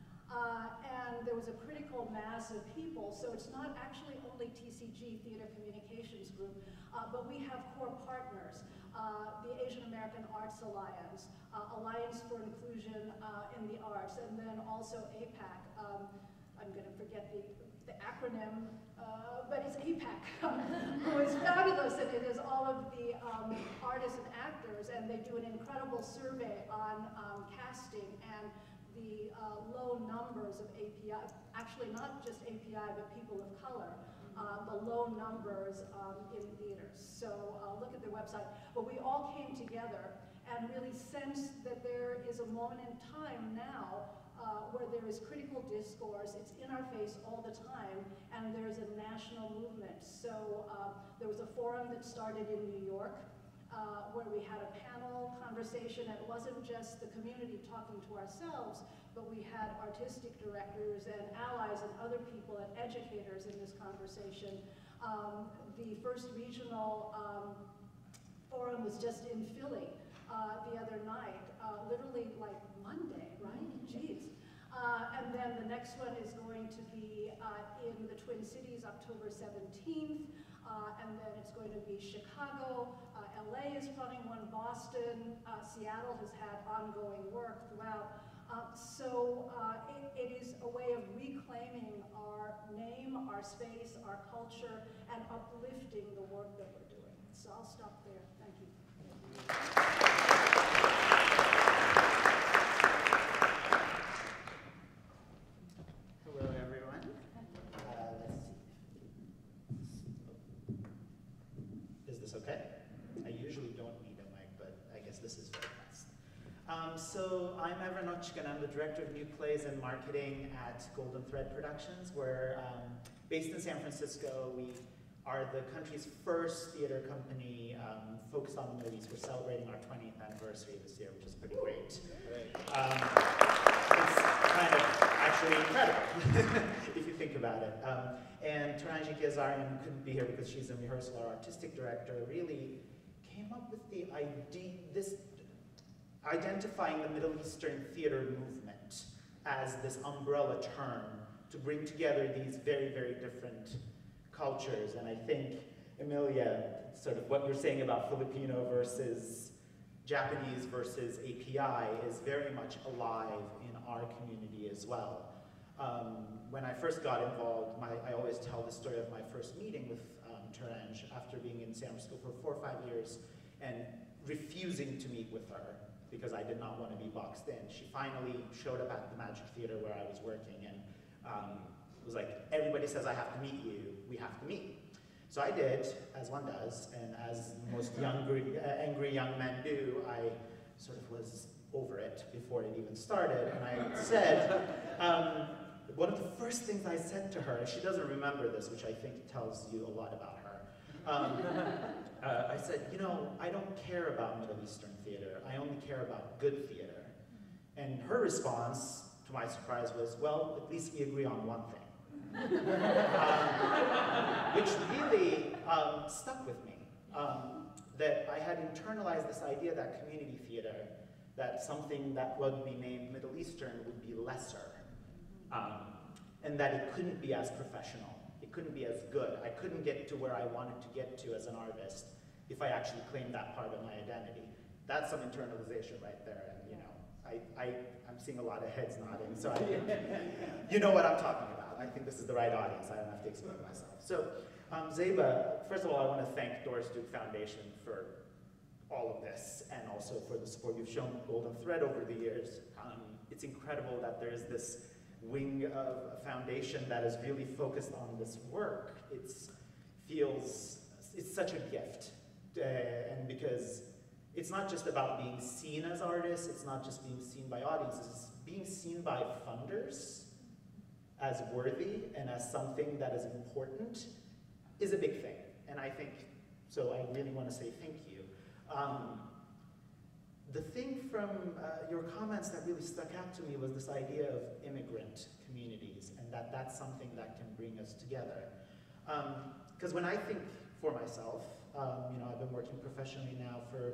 [SPEAKER 3] And there was a critical mass of people, so it's not actually only TCG, Theater Communications Group, but we have core partners, the Asian American Arts Alliance, Alliance for Inclusion in the Arts, and then also APAC. I'm going to forget the acronym, but it's APAC, who is fabulous, and it is all of the artists and actors, and they do an incredible survey on casting and the low numbers of API, actually not just API, but people of color, the low numbers in theaters. So look at their website. But we all came together and really sensed that there is a moment in time now where there is critical discourse, it's in our face all the time, and there's a national movement. So there was a forum that started in New York, where we had a panel conversation, and it wasn't just the community talking to ourselves, but we had artistic directors and allies and other people and educators in this conversation. The first regional forum was just in Philly the other night, literally like Monday, right? Jeez. And then the next one is going to be in the Twin Cities, October 17th, and then it's going to be Chicago, LA is running one, Boston, Seattle has had ongoing work throughout. So it is a way of reclaiming our name, our space, our culture, and uplifting the work that we're doing. So I'll stop there. Thank you.
[SPEAKER 4] Hello, everyone. Let's see. Is this okay? I usually don't need a mic, but I guess this is very fast. So I'm Evren and I'm the Director of New Plays and Marketing at Golden Thread Productions. We're based in San Francisco. We are the country's first theater company focused on the Middle East. We're celebrating our 20th anniversary this year, which is pretty great. It's kind of actually incredible, if you think about it. And Taranji Ghezarian couldn't be here because she's in rehearsal. Our artistic director really came up with the idea, identifying the Middle Eastern theater movement as this umbrella term to bring together these very, very different cultures. And I think, Emilia, sort of what you're saying about Filipino versus Japanese versus API is very much alive in our community as well. When I first got involved, I always tell the story of my first meeting with Taranj after being in San Francisco for 4 or 5 years and refusing to meet with her because I did not want to be boxed in. She finally showed up at the Magic Theater where I was working and was like, everybody says I have to meet you, we have to meet. So I did, as one does, and as most angry young men do, I sort of was over it before it even started, and I said, one of the first things I said to her, and she doesn't remember this, which I think tells you a lot about her, I said, you know, I don't care about Middle Eastern theater, I only care about good theater. And her response, to my surprise, was, well, at least we agree on one thing. Which really stuck with me, that I had internalized this idea that community theater, that something that would be named Middle Eastern would be lesser, and that it couldn't be as professional, it couldn't be as good. I couldn't get to where I wanted to get to as an artist if I actually claimed that part of my identity. That's some internalization right there, and you know, I'm seeing a lot of heads nodding, so you know what I'm talking about. I think this is the right audience, I don't have to explain myself. So, Zeyba, first of all, I want to thank Doris Duke Foundation for all of this, and also for the support you've shown Golden Thread over the years. It's incredible that there's this wing of a foundation that is really focused on this work. It's such a gift, and because it's not just about being seen as artists, it's not just being seen by audiences, it's being seen by funders as worthy and as something that is important is a big thing. And I think, so I really want to say thank you. The thing from your comments that really stuck out to me was this idea of immigrant communities, and that's something that can bring us together. Because when I think for myself, you know, I've been working professionally now for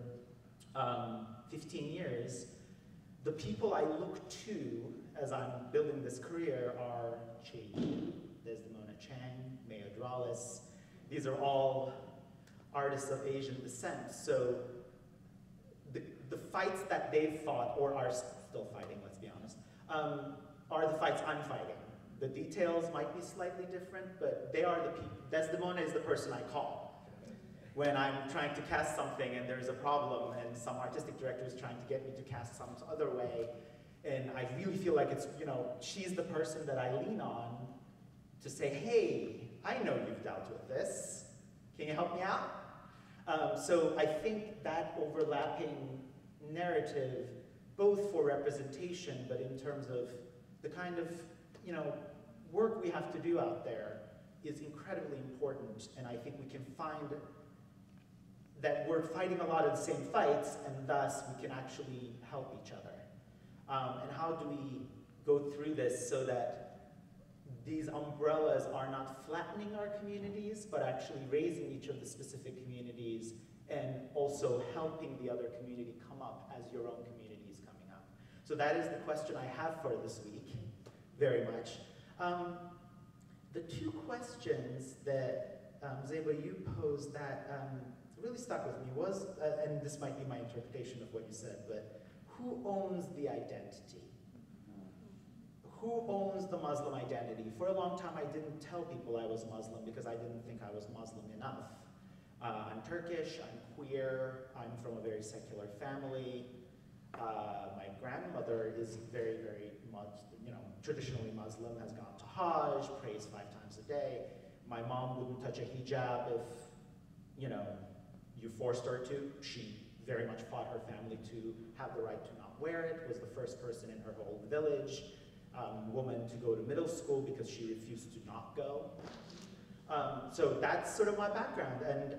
[SPEAKER 4] 15 years, the people I look to as I'm building this career are Charitable, Desdemona Chang, Maya Dralis. These are all artists of Asian descent. So the fights that they've fought, or are still fighting, let's be honest, are the fights I'm fighting. The details might be slightly different, but they are the people. Desdemona is the person I call when I'm trying to cast something and there's a problem and some artistic director is trying to get me to cast some other way, and I really feel like it's, you know, she's the person that I lean on to say, hey, I know you've dealt with this. Can you help me out? So I think that overlapping narrative, both for representation, but in terms of the kind of, you know, work we have to do out there is incredibly important, and I think we can find that we're fighting a lot of the same fights, and thus we can actually help each other. And how do we go through this so that these umbrellas are not flattening our communities, but actually raising each of the specific communities and also helping the other community come up as your own community is coming up? So that is the question I have for this week, very much. The two questions that, Zeyba, you posed that really stuck with me was, and this might be my interpretation of what you said, but who owns the identity? Who owns the Muslim identity? For a long time, I didn't tell people I was Muslim because I didn't think I was Muslim enough. I'm Turkish, I'm queer, I'm from a very secular family. My grandmother is very, very traditionally Muslim, has gone to Hajj, prays 5 times a day. My mom wouldn't touch a hijab if, you know, you forced her to. She very much fought her family to have the right to not wear it, was the first person in her whole village, woman to go to middle school because she refused to not go. So that's sort of my background, and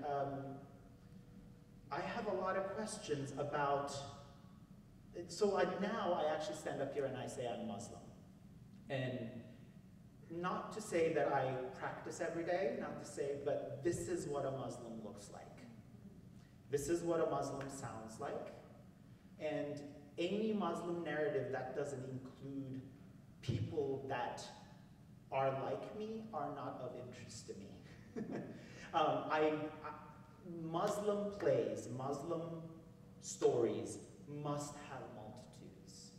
[SPEAKER 4] I have a lot of questions about, so now I actually stand up here and I say I'm Muslim. And not to say that I practice every day, not to say, but this is what a Muslim looks like. This is what a Muslim sounds like. And any Muslim narrative that doesn't include people that are like me are not of interest to me. Muslim plays, Muslim stories must have multitudes.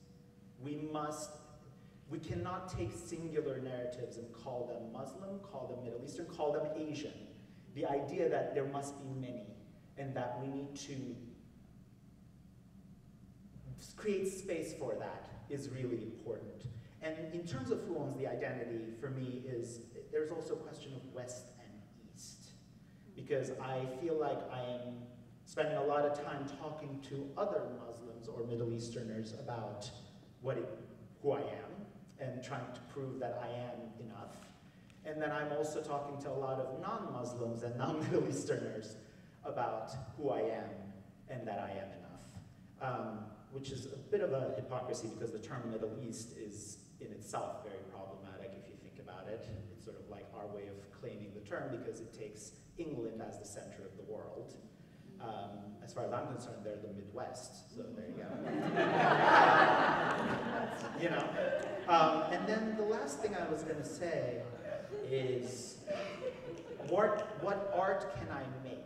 [SPEAKER 4] We cannot take singular narratives and call them Muslim, call them Middle Eastern, call them Asian. The idea that there must be many and that we need to create space for that is really important. And in terms of who owns the identity, for me, there's also a question of West and East. because I feel like I am spending a lot of time talking to other Muslims or Middle Easterners about who I am and trying to prove that I am enough. And then I'm also talking to a lot of non-Muslims and non-Middle Easterners about who I am and that I am enough, which is a bit of a hypocrisy because the term Middle East is in itself very problematic if you think about it. It's sort of like our way of claiming the term because it takes England as the center of the world. As far as I'm concerned, they're the Midwest, so there you go. You know. And then the last thing I was going to say is, what art can I make?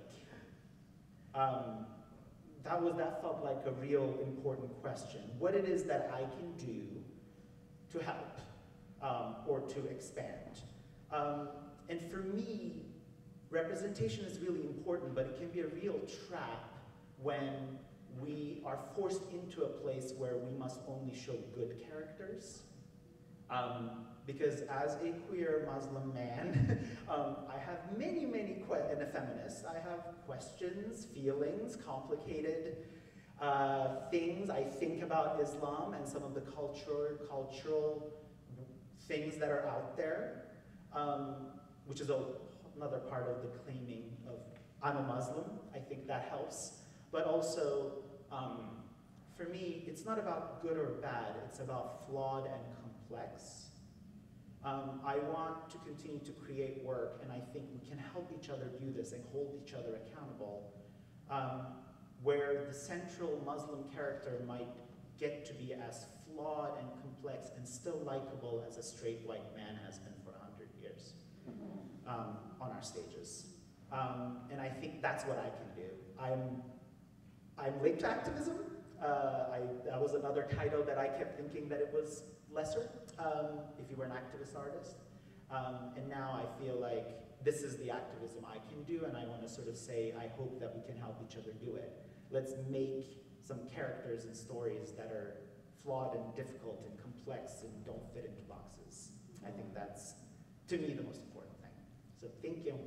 [SPEAKER 4] That felt like a real important question. What it is that I can do to help or to expand. And for me, representation is really important, but it can be a real trap when we are forced into a place where we must only show good characters. Because as a queer Muslim man, I have many, and a feminist, I have questions, feelings, complicated things. I think about Islam and some of the cultural things that are out there, which is another part of the claiming of I'm a Muslim. I think that helps. But also, for me, it's not about good or bad, it's about flawed and complex. I want to continue to create work, and I think we can help each other do this and hold each other accountable, where the central Muslim character might get to be as flawed and complex and still likable as a straight white man has been for 100 years on our stages. And I think that's what I can do. I'm late to activism. That was another title that I kept thinking that it was lesser, if you were an activist artist. And now I feel like this is the activism I can do, and I want to sort of say, I hope that we can help each other do it. Let's make some characters and stories that are flawed and difficult and complex and don't fit into boxes. I think that's, to me, the most important thing. So thank you.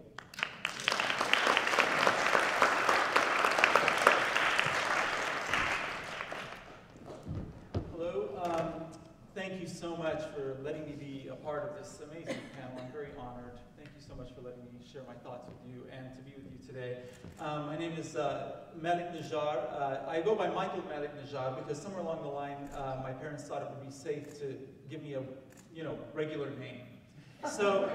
[SPEAKER 5] Thank you so much for letting me be a part of this amazing panel. I'm very honored. Thank you so much for letting me share my thoughts with you and to be with you today. My name is Malik Najjar. I go by Michael Malik Najjar because somewhere along the line, my parents thought it would be safe to give me a, regular name. But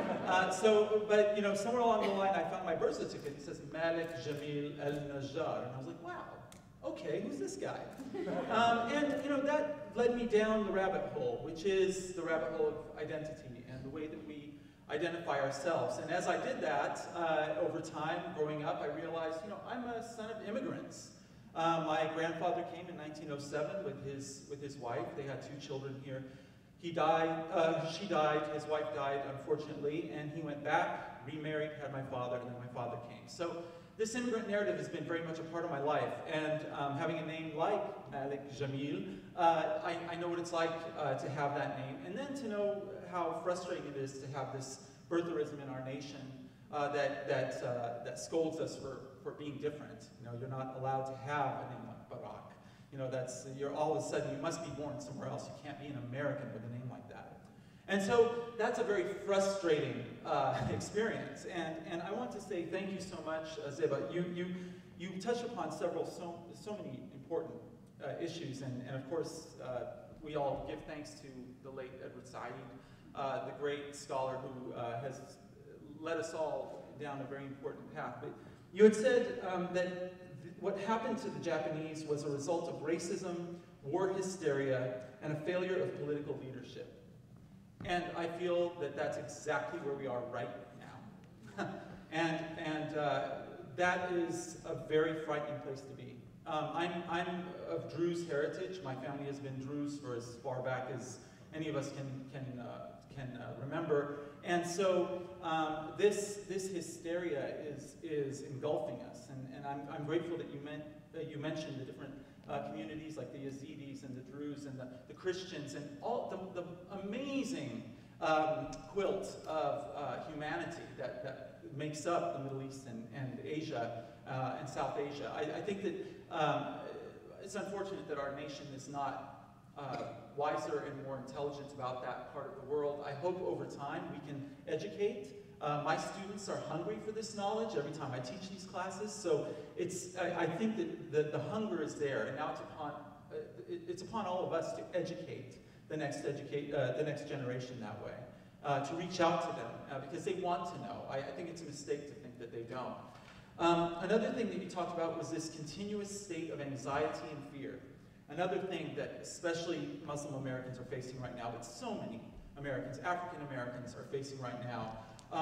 [SPEAKER 5] somewhere along the line, I found my birth certificate. It says Malik Jamil El Najjar, and I was like, wow. Okay, who's this guy? That led me down the rabbit hole, which is the rabbit hole of identity and the way that we identify ourselves. And as I did that, over time, growing up, I realized, I'm a son of immigrants. My grandfather came in 1907 with his wife. They had 2 children here. He died, she died, his wife died, unfortunately, and he went back, remarried, had my father, and then my father came. So this immigrant narrative has been very much a part of my life, and having a name like Malik Jamil, I know what it's like to have that name, and then to know how frustrating it is to have this birtherism in our nation that scolds us for being different. You're not allowed to have a name like Barak. You're all of a sudden, you must be born somewhere else. You can't be an American with a name like that. And so that's a very frustrating experience. And I want to say thank you so much, Zeyba. You touched upon so many important issues. And of course, we all give thanks to the late Edward Said, the great scholar who has led us all down a very important path. But you had said that what happened to the Japanese was a result of racism, war hysteria, and a failure of political leadership. And I feel that that's exactly where we are right now. and that is a very frightening place to be. I'm of Druze heritage. My family has been Druze for as far back as any of us can remember. And so this hysteria is engulfing us. And I'm grateful that you mentioned the different communities like the Yazidis and the Druze and the Christians and all the amazing quilt of humanity that makes up the Middle East and Asia and South Asia. I think that it's unfortunate that our nation is not wiser and more intelligent about that part of the world. I hope over time we can educate. My students are hungry for this knowledge every time I teach these classes, so I think that the hunger is there, and now it's upon all of us to educate the next generation that way, to reach out to them, because they want to know. I think it's a mistake to think that they don't. Another thing that you talked about was this continuous state of anxiety and fear. Another thing that especially Muslim Americans are facing right now, but so many Americans, African Americans are facing right now.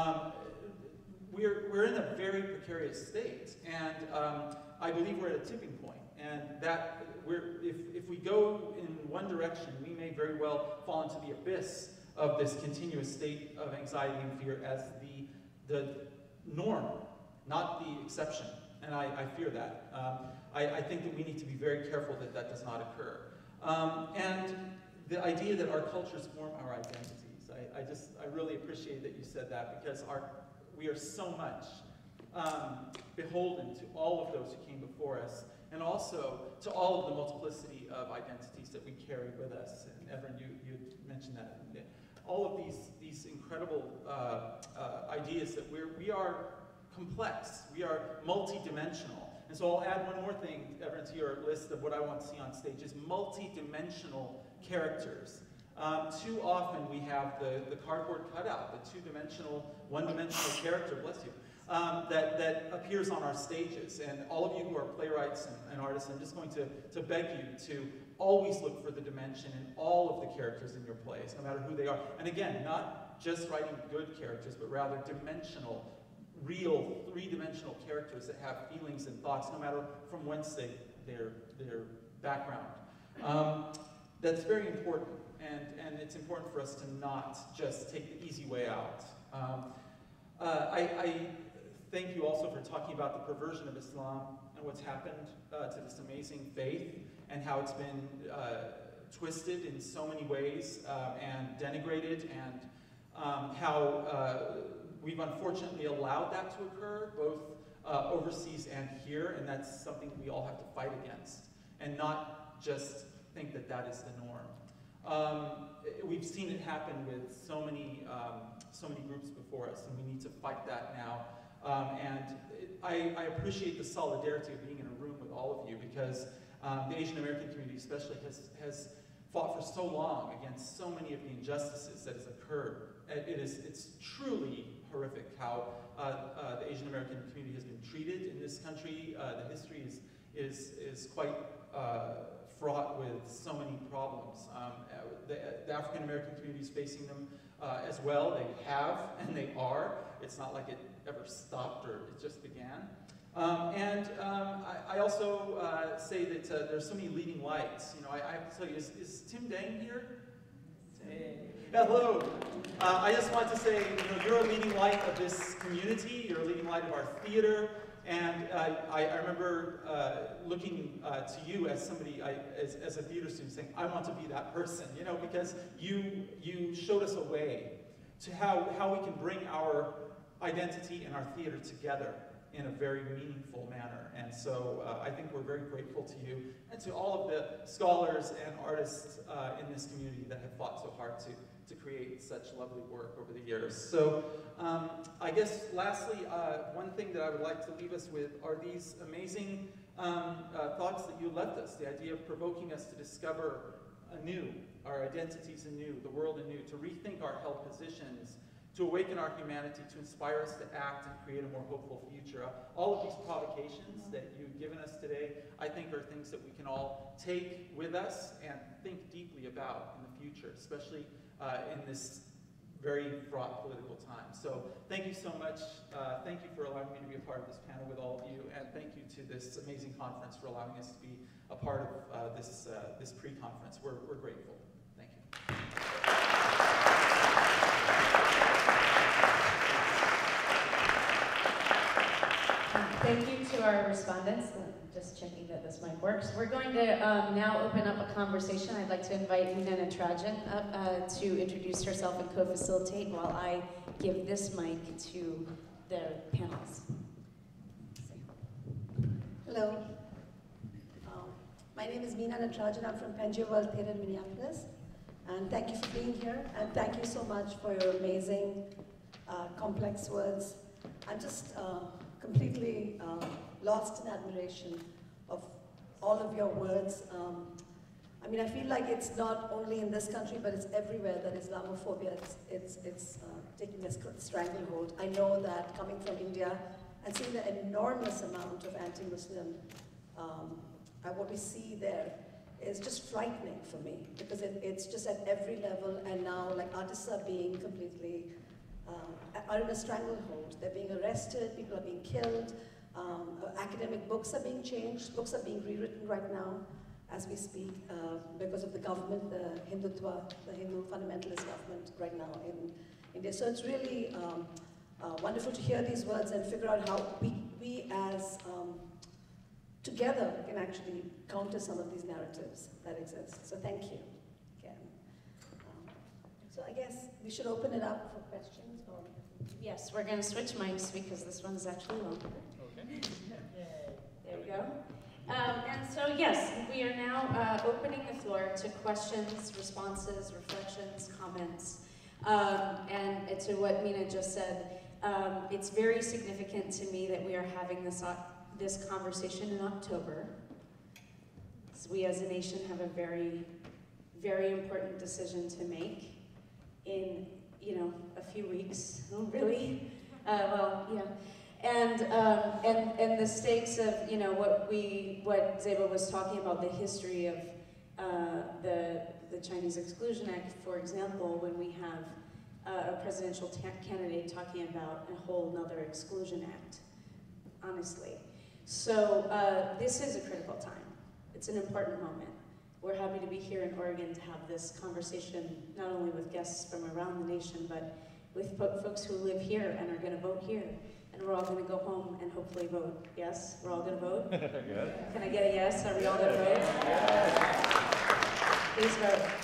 [SPEAKER 5] We're in a very precarious state, and I believe we're at a tipping point, and that if we go in one direction, we may very well fall into the abyss of this continuous state of anxiety and fear as the norm, not the exception, and I fear that. I think that we need to be very careful that that does not occur. And the idea that our cultures form our identities. I really appreciate that you said that, because we are so much beholden to all of those who came before us, and also to all of the multiplicity of identities that we carry with us. And Everin, you mentioned that. All of these incredible ideas that we are complex, we are multidimensional. And so I'll add one more thing, Everin, to your list of what I want to see on stage is multidimensional characters. Too often we have the cardboard cutout, the two-dimensional, one-dimensional character, bless you, that appears on our stages. And all of you who are playwrights and artists, I'm just going to beg you to always look for the dimension in all of the characters in your plays, no matter who they are. And again, not just writing good characters, but rather dimensional, real, three-dimensional characters that have feelings and thoughts, no matter from whence their background. That's very important. And it's important for us to not just take the easy way out. I thank you also for talking about the perversion of Islam and what's happened to this amazing faith, and how it's been twisted in so many ways and denigrated, and how we've unfortunately allowed that to occur, both overseas and here, and that's something we all have to fight against, and not just think that that is the norm. We've seen it happen with so many groups before us, and we need to fight that now. I appreciate the solidarity of being in a room with all of you, because the Asian American community especially has fought for so long against so many of the injustices that has occurred. It's truly horrific how the Asian American community has been treated in this country. The history is quite fraught with so many problems. The African American community is facing them as well. They have, and they are. It's not like it ever stopped or it just began. I also say that there's so many leading lights. You know, I have to tell you, is Tim Dang here? Hello. I just want to say, you know, you're a leading light of this community. You're a leading light of our theater. And I remember looking to you as somebody, as a theater student, saying, I want to be that person, you know, because you showed us a way to how we can bring our identity and our theater together in a very meaningful manner. And so I think we're very grateful to you and to all of the scholars and artists in this community that have fought so hard to create such lovely work over the years. So I guess lastly, one thing that I would like to leave us with are these amazing thoughts that you left us, the idea of provoking us to discover anew our identities anew, the world anew, to rethink our held positions, to awaken our humanity, to inspire us to act and create a more hopeful future. All of these provocations that you've given us today, I think are things that we can all take with us and think deeply about in the future, especially in this very fraught political time. So thank you so much. Thank you for allowing me to be a part of this panel with all of you, and thank you to this amazing conference for allowing us to be a part of this pre-conference. We're grateful. Thank you.
[SPEAKER 1] Thank you to our respondents. Just checking that this mic works. We're going to now open up a conversation. I'd like to invite Nina Trajan up to introduce herself and co-facilitate while I give this mic to their panels.
[SPEAKER 6] Hello. My name is Meena Natarajan. I'm from Penjia World Theatre in Minneapolis. And thank you for being here. And thank you so much for your amazing, complex words. I'm just completely lost in admiration of all of your words. I mean, I feel like it's not only in this country, but it's everywhere that Islamophobia, it's taking a stranglehold. I know that coming from India and seeing the enormous amount of anti-Muslim, what we see there is just frightening for me, because it's just at every level, and now like artists are being completely, are in a stranglehold. They're being arrested, people are being killed, academic books are being changed, books are being rewritten right now as we speak because of the government, the Hindutva, the Hindu fundamentalist government right now in India. So it's really wonderful to hear these words and figure out how we as together can actually counter some of these narratives that exist. So thank you again. So I guess we should open it up for questions. Or
[SPEAKER 1] Yes, we're going to switch mics because this one's actually longer.
[SPEAKER 5] Okay.
[SPEAKER 1] There we go. And so yes, we are now opening the floor to questions, responses, reflections, comments. And to what Meena just said, it's very significant to me that we are having this conversation in October. So we as a nation have a very, very important decision to make in, a few weeks, really. Well, yeah. And the stakes of, what Zeyba was talking about, the history of the Chinese Exclusion Act, for example, when we have a presidential candidate talking about a whole nother exclusion act, honestly. So this is a critical time. It's an important moment. We're happy to be here in Oregon to have this conversation, not only with guests from around the nation, but with folks who live here and are going to vote here. And we're all going to go home and hopefully vote. Yes? We're all going to vote? Yes. Can I get a yes? Are we all going to vote? Yes. Please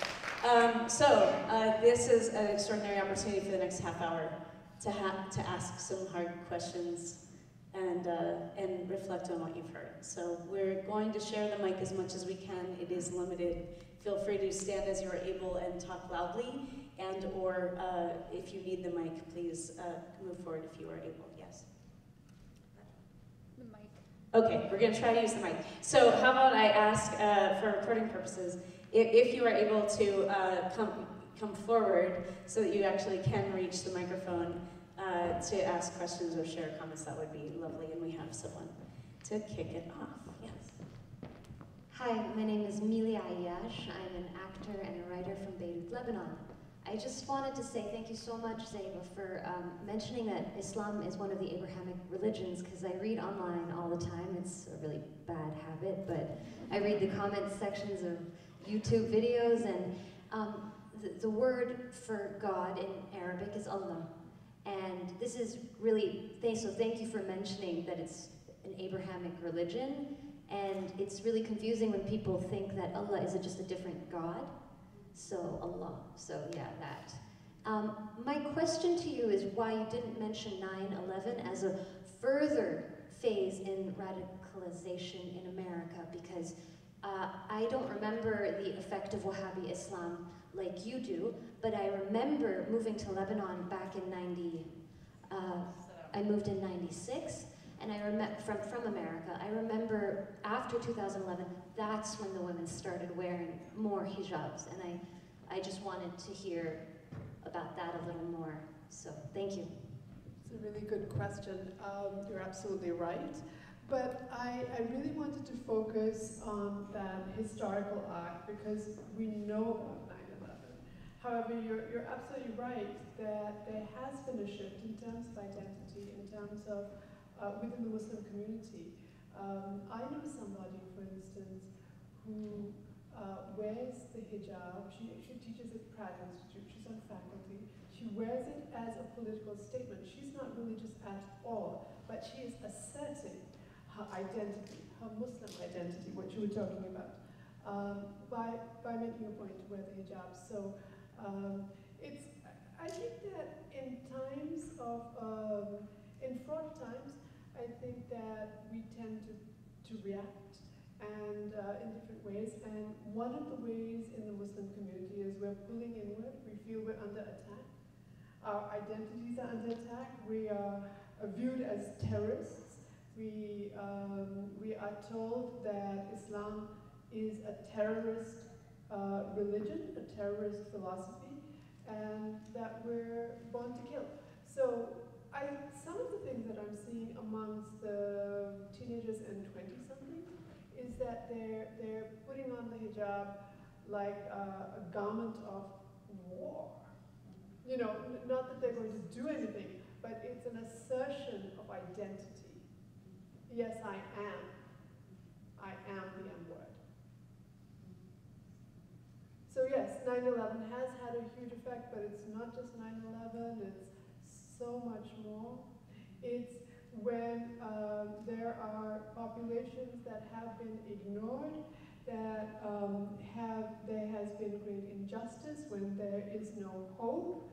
[SPEAKER 1] vote. This is an extraordinary opportunity for the next half hour to ask some hard questions and reflect on what you've heard. So we're going to share the mic as much as we can. It is limited. Feel free to stand as you are able and talk loudly, and or if you need the mic, please move forward if you are able. Yes?
[SPEAKER 7] The mic.
[SPEAKER 1] Okay, we're going to try to use the mic. So how about I ask, for recording purposes, if you are able to come forward so that you actually can reach the microphone to ask questions or share comments, that would be lovely, and we have someone to kick it off. Yes.
[SPEAKER 7] Hi, my name is Milia Ayash. I'm an actor and a writer from Beirut, Lebanon. I just wanted to say thank you so much, Zeyba, for mentioning that Islam is one of the Abrahamic religions, because I read online all the time. It's a really bad habit, but I read the comment sections of YouTube videos, and the word for God in Arabic is Allah. And this is really, so thank you for mentioning that it's an Abrahamic religion, and it's really confusing when people think that Allah is just a different God. So Allah, so yeah, that. My question to you is why you didn't mention 9/11 as a further phase in radicalization in America, because I don't remember the effect of Wahhabi Islam like you do, but I remember moving to Lebanon back in I moved in 96, and I remember from America. I remember after 2011, that's when the women started wearing more hijabs, and I just wanted to hear about that a little more. So thank you.
[SPEAKER 2] It's a really good question. You're absolutely right. But I really wanted to focus on that historical arc because we know about 9/11. However, you're absolutely right that there has been a shift in terms of identity, in terms of within the Muslim community. I know somebody, for instance, who wears the hijab. She teaches at Pratt Institute. She's on faculty. She wears it as a political statement. She's not religious at all, but she is asserting her identity, her Muslim identity, what you were talking about, by making a point to wear the hijab. So I think that in in fraught times, I think that we tend to react and in different ways. And one of the ways in the Muslim community is we're pulling inward. We feel we're under attack. Our identities are under attack. We are viewed as terrorists. We are told that Islam is a terrorist religion, a terrorist philosophy, and that we're born to kill. So some of the things that I'm seeing amongst the teenagers and 20-somethings is that they're putting on the hijab like a garment of war. You know, not that they're going to do anything, but it's an assertion of identity. Yes, I am. I am the M-word. So yes, 9/11 has had a huge effect, but it's not just 9/11, it's so much more. It's when there are populations that have been ignored, that there has been great injustice, when there is no hope.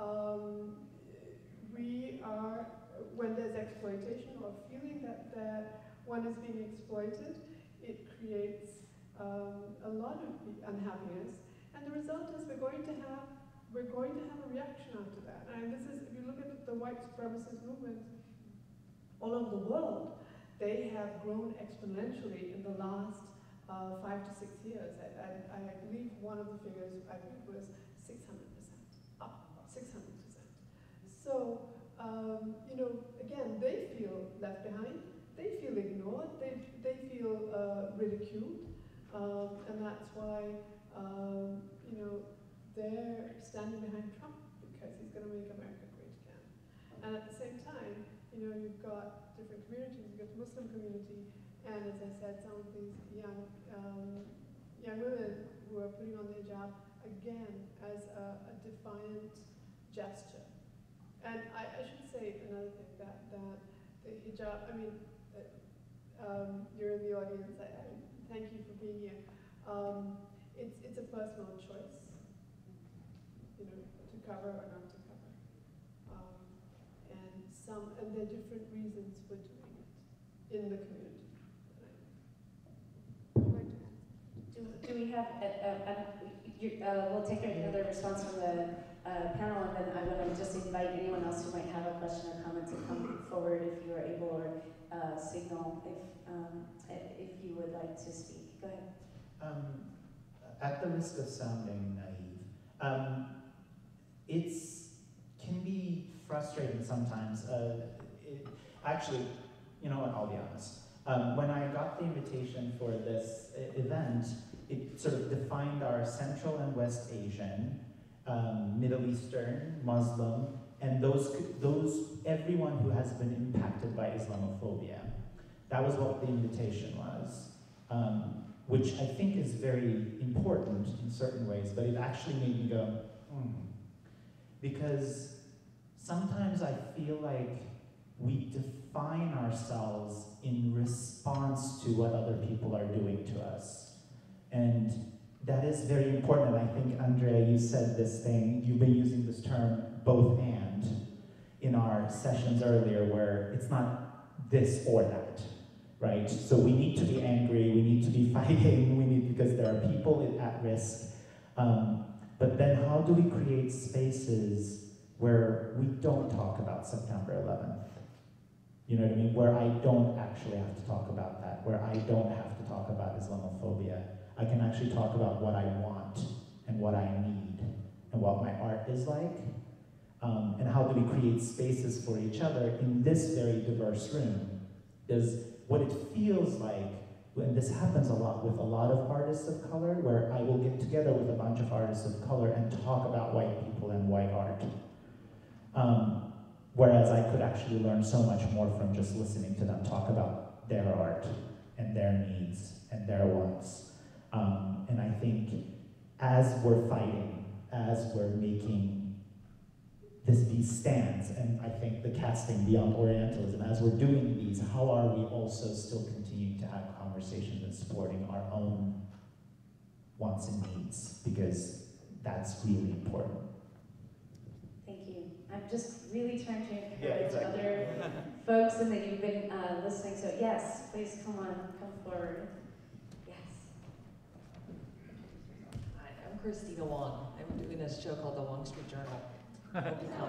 [SPEAKER 2] When there's exploitation or feeling that one is being exploited, it creates a lot of unhappiness. And the result is we're going to have a reaction after that. And this is, if you look at the white supremacist movements all over the world, they have grown exponentially in the last 5 to 6 years. I believe one of the figures I read was 600%, up 600%. So, you know, again, they feel left behind, they feel ignored, they feel ridiculed, and that's why, you know, they're standing behind Trump because he's going to make America great again. And at the same time, you know, you've got different communities, you've got the Muslim community, and as I said, some of these young women who are putting on the hijab, again, as a defiant gesture. And I should say another thing, that the hijab, I mean, you're in the audience, I thank you for being here. It's a personal choice, you know, to cover or not to cover. And there are different reasons for doing it in the community.
[SPEAKER 8] Do we have, we'll take another response from the panel, and then I want to just invite anyone else who might have a question or comment to come forward if you are able, or signal if you would like to speak. Go ahead.
[SPEAKER 4] At the risk of sounding naive, it can be frustrating sometimes. Actually, you know what, I'll be honest. When I got the invitation for this event, it sort of defined our Central and West Asian, Middle Eastern, Muslim, and everyone who has been impacted by Islamophobia. That was what the invitation was, which I think is very important in certain ways, but it actually made me go, because sometimes I feel like we define ourselves in response to what other people are doing to us. And that is very important, and I think, Andrea, you said this thing, you've been using this term, both and, in our sessions earlier, where it's not this or that, right? So we need to be angry, we need to be fighting, because there are people at risk. But then how do we create spaces where we don't talk about September 11th? You know what I mean? Where I don't actually have to talk about that, where I don't have to talk about Islamophobia. I can actually talk about what I want and what I need and what my art is like. And how do we create spaces for each other in this very diverse room? Is what it feels like, and this happens a lot with a lot of artists of color, where I will get together with a bunch of artists of color and talk about white people and white art. Whereas I could actually learn so much more from just listening to them talk about their art and their needs and their wants. And I think as we're fighting, as we're making these stands, and I think the casting beyond Orientalism, as we're doing these, how are we also still continuing to have conversations and supporting our own wants and needs? Because that's really important.
[SPEAKER 8] Thank you. I'm just really trying to encourage
[SPEAKER 4] exactly.
[SPEAKER 8] other folks and that you've been listening. So yes, please come forward. Yes.
[SPEAKER 9] Hi, I'm Christina Wong. I'm doing a show called The Wong Street Journal. But,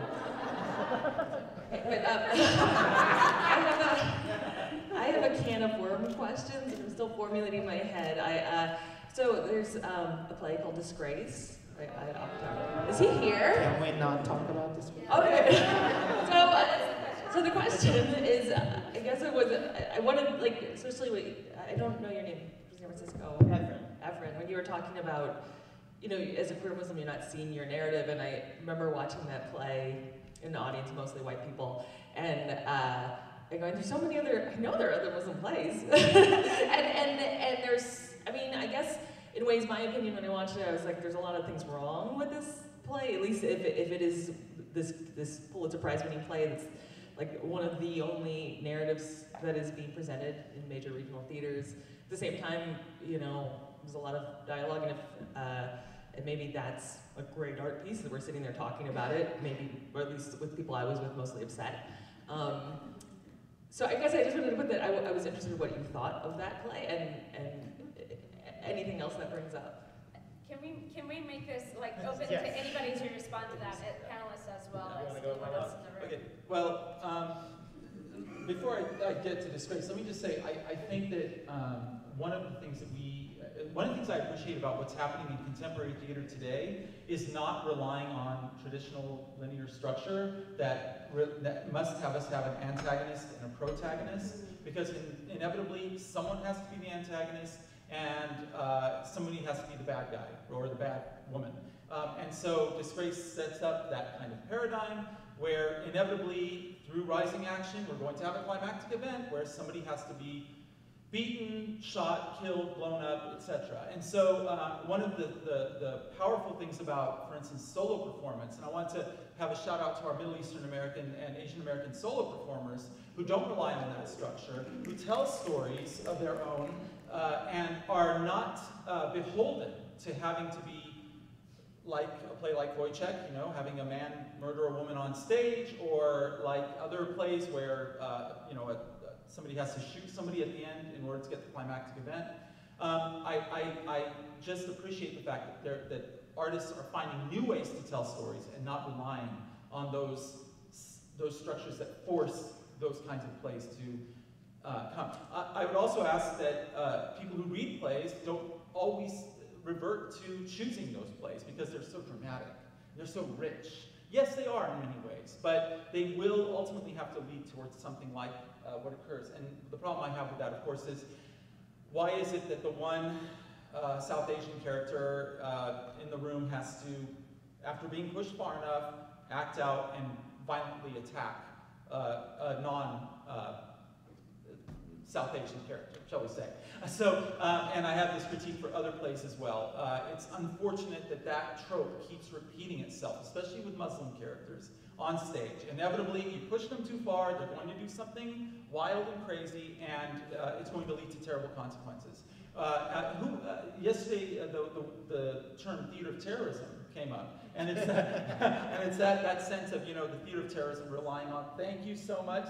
[SPEAKER 9] I have a can of worm questions, and I'm still formulating in my head. So there's a play called Disgrace. Is he here?
[SPEAKER 4] Can we not talk about this?
[SPEAKER 9] Okay. So the question is, I guess I wanted, like, especially, I don't know your name, San Francisco. Efren, when you were talking about, you know, as a queer Muslim, you're not seeing your narrative, and I remember watching that play in the audience, mostly white people, and going through so many other, I know there are other Muslim plays, and there's, I mean, I guess, in ways, my opinion when I watched it, I was like, there's a lot of things wrong with this play, at least if it is this Pulitzer Prize-winning play that's like one of the only narratives that is being presented in major regional theaters. At the same time, you know, there's a lot of dialogue, and maybe that's a great art piece that we're sitting there talking about it, maybe, or at least with people I was with, mostly upset. So I guess I just wanted to put that, I was interested in what you thought of that play, and anything else that brings up.
[SPEAKER 1] Can we make this like open
[SPEAKER 4] Yes.
[SPEAKER 1] to anybody to respond to that, panelists as well as anyone else in the room?
[SPEAKER 5] Okay, well, before I get to Disgrace, let me just say, I think that one of the things I appreciate about what's happening in contemporary theater today is not relying on traditional linear structure that must have us have an antagonist and a protagonist, because inevitably someone has to be the antagonist and somebody has to be the bad guy or the bad woman. And so Disgrace sets up that kind of paradigm where inevitably through rising action we're going to have a climactic event where somebody has to be beaten, shot, killed, blown up, etc. And so one of the powerful things about, for instance, solo performance, and I want to have a shout out to our Middle Eastern American and Asian American solo performers who don't rely on that structure, who tell stories of their own and are not beholden to having to be like a play like Wojciech, you know, having a man murder a woman on stage, or like other plays where you know, somebody has to shoot somebody at the end in order to get the climactic event. I just appreciate the fact that artists are finding new ways to tell stories and not relying on those structures that force those kinds of plays to come. I would also ask that people who read plays don't always revert to choosing those plays because they're so dramatic, they're so rich. Yes, they are in many ways, but they will ultimately have to lead towards something like what occurs. And the problem I have with that, of course, is why is it that the one South Asian character in the room has to, after being pushed far enough, act out and violently attack a non-South Asian character, shall we say. So, and I have this critique for other plays as well. It's unfortunate that that trope keeps repeating itself, especially with Muslim characters on stage. Inevitably, you push them too far, they're going to do something wild and crazy, and it's going to lead to terrible consequences. Yesterday, the term theater of terrorism came up, and it's that sense of, you know, the theater of terrorism relying on, thank you so much,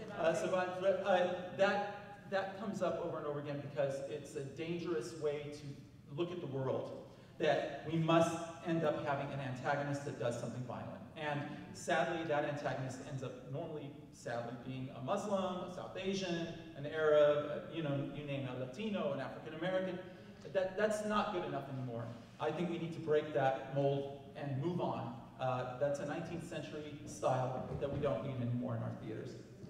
[SPEAKER 5] Sivan, that comes up over and over again because it's a dangerous way to look at the world, that we must end up having an antagonist that does something violent. And sadly, that antagonist ends up normally, sadly, being a Muslim, a South Asian, an Arab, you know, you name it, a Latino, an African American. That's not good enough anymore. I think we need to break that mold and move on. That's a 19th century style that we don't need anymore in our theaters.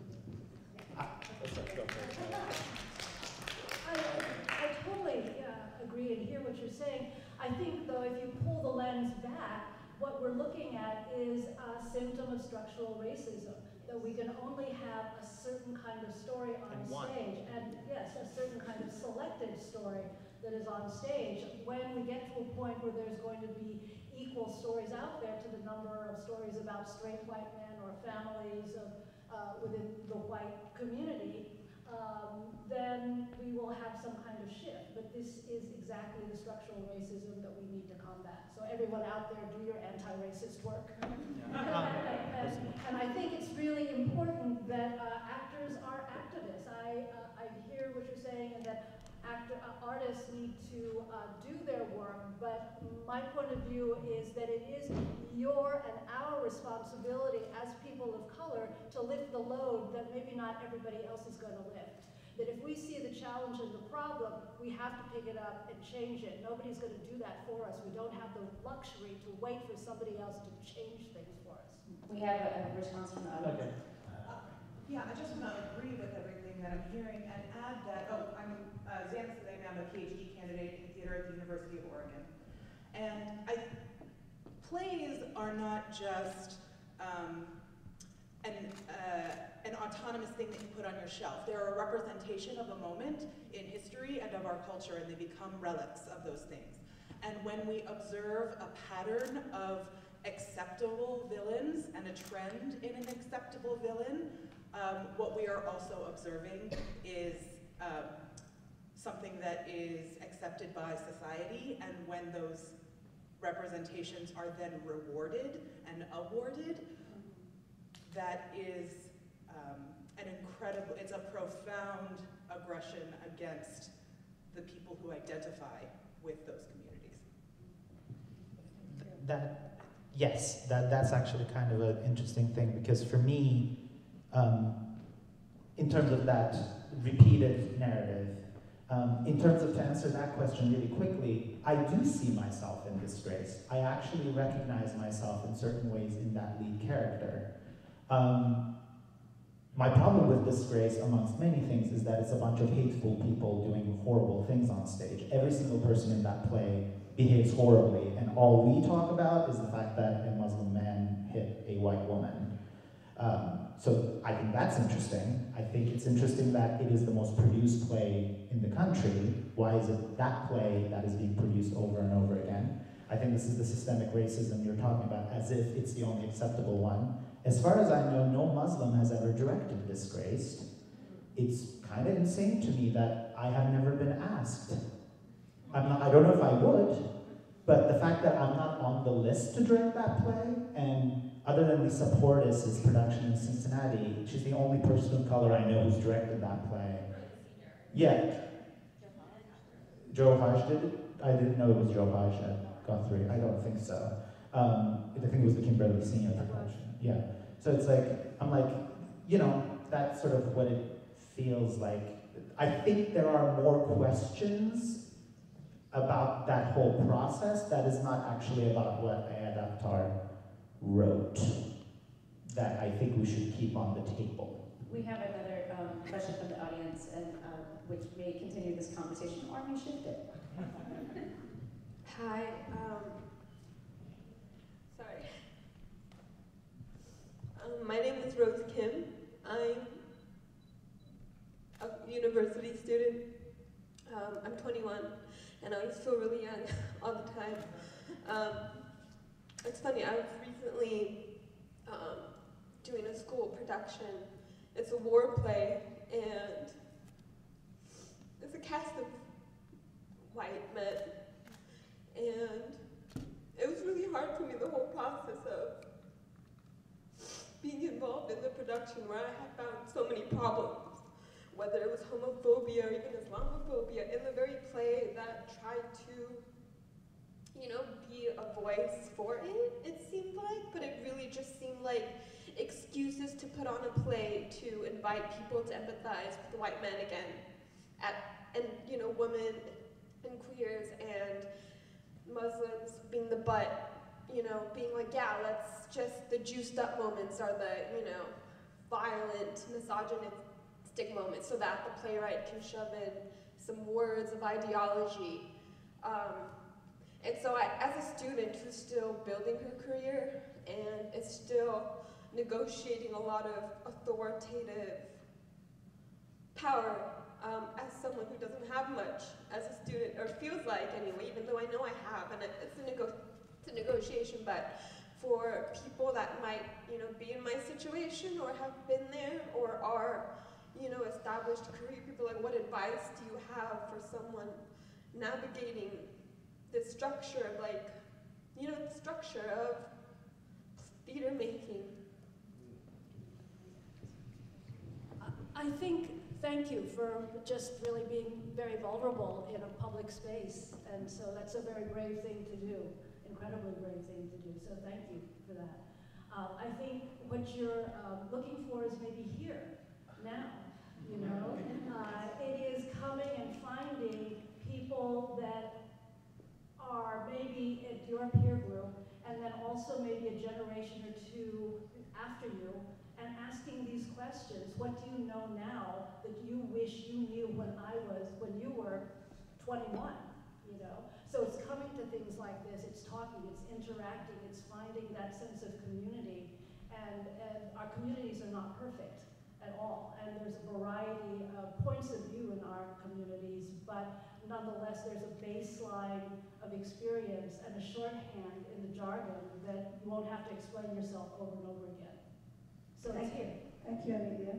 [SPEAKER 3] I totally agree and hear what you're saying. I think, though, if you pull the lens back, what we're looking at is a symptom of structural racism, that we can only have a certain kind of story on stage, and yes, a certain kind of selected story that is on stage. When we get to a point where there's going to be equal stories out there to the number of stories about straight white men or families of within the white community, then we will have some kind of shift. But this is exactly the structural racism that we need to combat. So everyone out there, do your anti-racist work. important that actors are activists. I hear what you're saying, and that artists need to do their work, but my point of view is that it is your and our responsibility as people of color to lift the load that maybe not everybody else is going to lift. That if we see the challenge and the problem, we have to pick it up and change it. Nobody's going to do that for us. We don't have the luxury to wait for somebody else to change things for us.
[SPEAKER 8] We have a response from the audience.
[SPEAKER 5] Okay.
[SPEAKER 10] Yeah, I just want to agree with everything that I'm hearing and add that, I'm Zeyba, I'm a PhD candidate in theater at the University of Oregon. And plays are not just an autonomous thing that you put on your shelf. They're a representation of a moment in history and of our culture, and they become relics of those things. And when we observe a pattern of acceptable villains and a trend in an acceptable villain, what we are also observing is something that is accepted by society, and when those representations are then rewarded and awarded, that is it's a profound aggression against the people who identify with those communities.
[SPEAKER 4] That's actually kind of an interesting thing, because for me, in terms of that repeated narrative, in terms of, to answer that question really quickly, I do see myself in Disgrace. I actually recognize myself in certain ways in that lead character. My problem with Disgrace, amongst many things, is that it's a bunch of hateful people doing horrible things on stage. Every single person in that play behaves horribly, and all we talk about is the fact that a Muslim man hit a white woman. So I think that's interesting. I think it's interesting that it is the most produced play in the country. Why is it that play that is being produced over and over again? I think this is the systemic racism you're talking about, as if it's the only acceptable one. As far as I know, no Muslim has ever directed Disgraced. It's kind of insane to me that I have never been asked. I don't know if I would, but the fact that I'm not on the list to direct that play, and other than Lisa Portis' production in Cincinnati, she's the only person of color I know who's directed that play. Yeah. Joe Haj did it? I didn't know it was Joe Haj at Guthrie. I don't think so. I think it was the Kimberly Senior production. Yeah. So it's like, I'm like, that's sort of what it feels like. I think there are more questions about that whole process that is not actually about what Ayad Akhtar wrote, that I think we should keep on the table.
[SPEAKER 8] We have another question from the audience, and which may continue this conversation or may shift it.
[SPEAKER 11] Hi. Sorry. My name is Rose Kim. I'm a university student. I'm 21, and I always feel really young all the time. It's funny, I was recently doing a school production. It's a war play, and it's a cast of white men. And it was really hard for me, the whole process of being involved in the production, where I had found so many problems, whether it was homophobia or even Islamophobia in the very play that tried to, be a voice for it seemed like, but it really just seemed like excuses to put on a play to invite people to empathize with the white men again, and women and queers and Muslims being the butt, being like, yeah, let's just, the juiced up moments are the, violent, misogynistic moments, so that the playwright can shove in some words of ideology. And so as a student who's still building her career and is still negotiating a lot of authoritative power, as someone who doesn't have much as a student, or feels like anyway, even though I know I have, and it's a negotiation, but for people that might, be in my situation or have been there or are, established career people, like, what advice do you have for someone navigating this structure of, like, the structure of theater making?
[SPEAKER 3] thank you for just really being very vulnerable in a public space. And so that's a very brave thing to do, incredibly brave thing to do. So thank you for that. I think what you're looking for is maybe here, now, you know? It is coming and finding people that are maybe at your peer group, and then also maybe a generation or two after you, and asking these questions. What do you know now that you wish you knew when you were 21, you know? So it's coming to things like this, it's talking, it's interacting, it's finding that sense of community. And our communities are not perfect at all. And there's a variety of points of view in our communities, but nonetheless, there's a baseline of experience and a shorthand in the jargon that you won't have to explain yourself over and over again. So thank you.
[SPEAKER 6] Thank you, Amelia.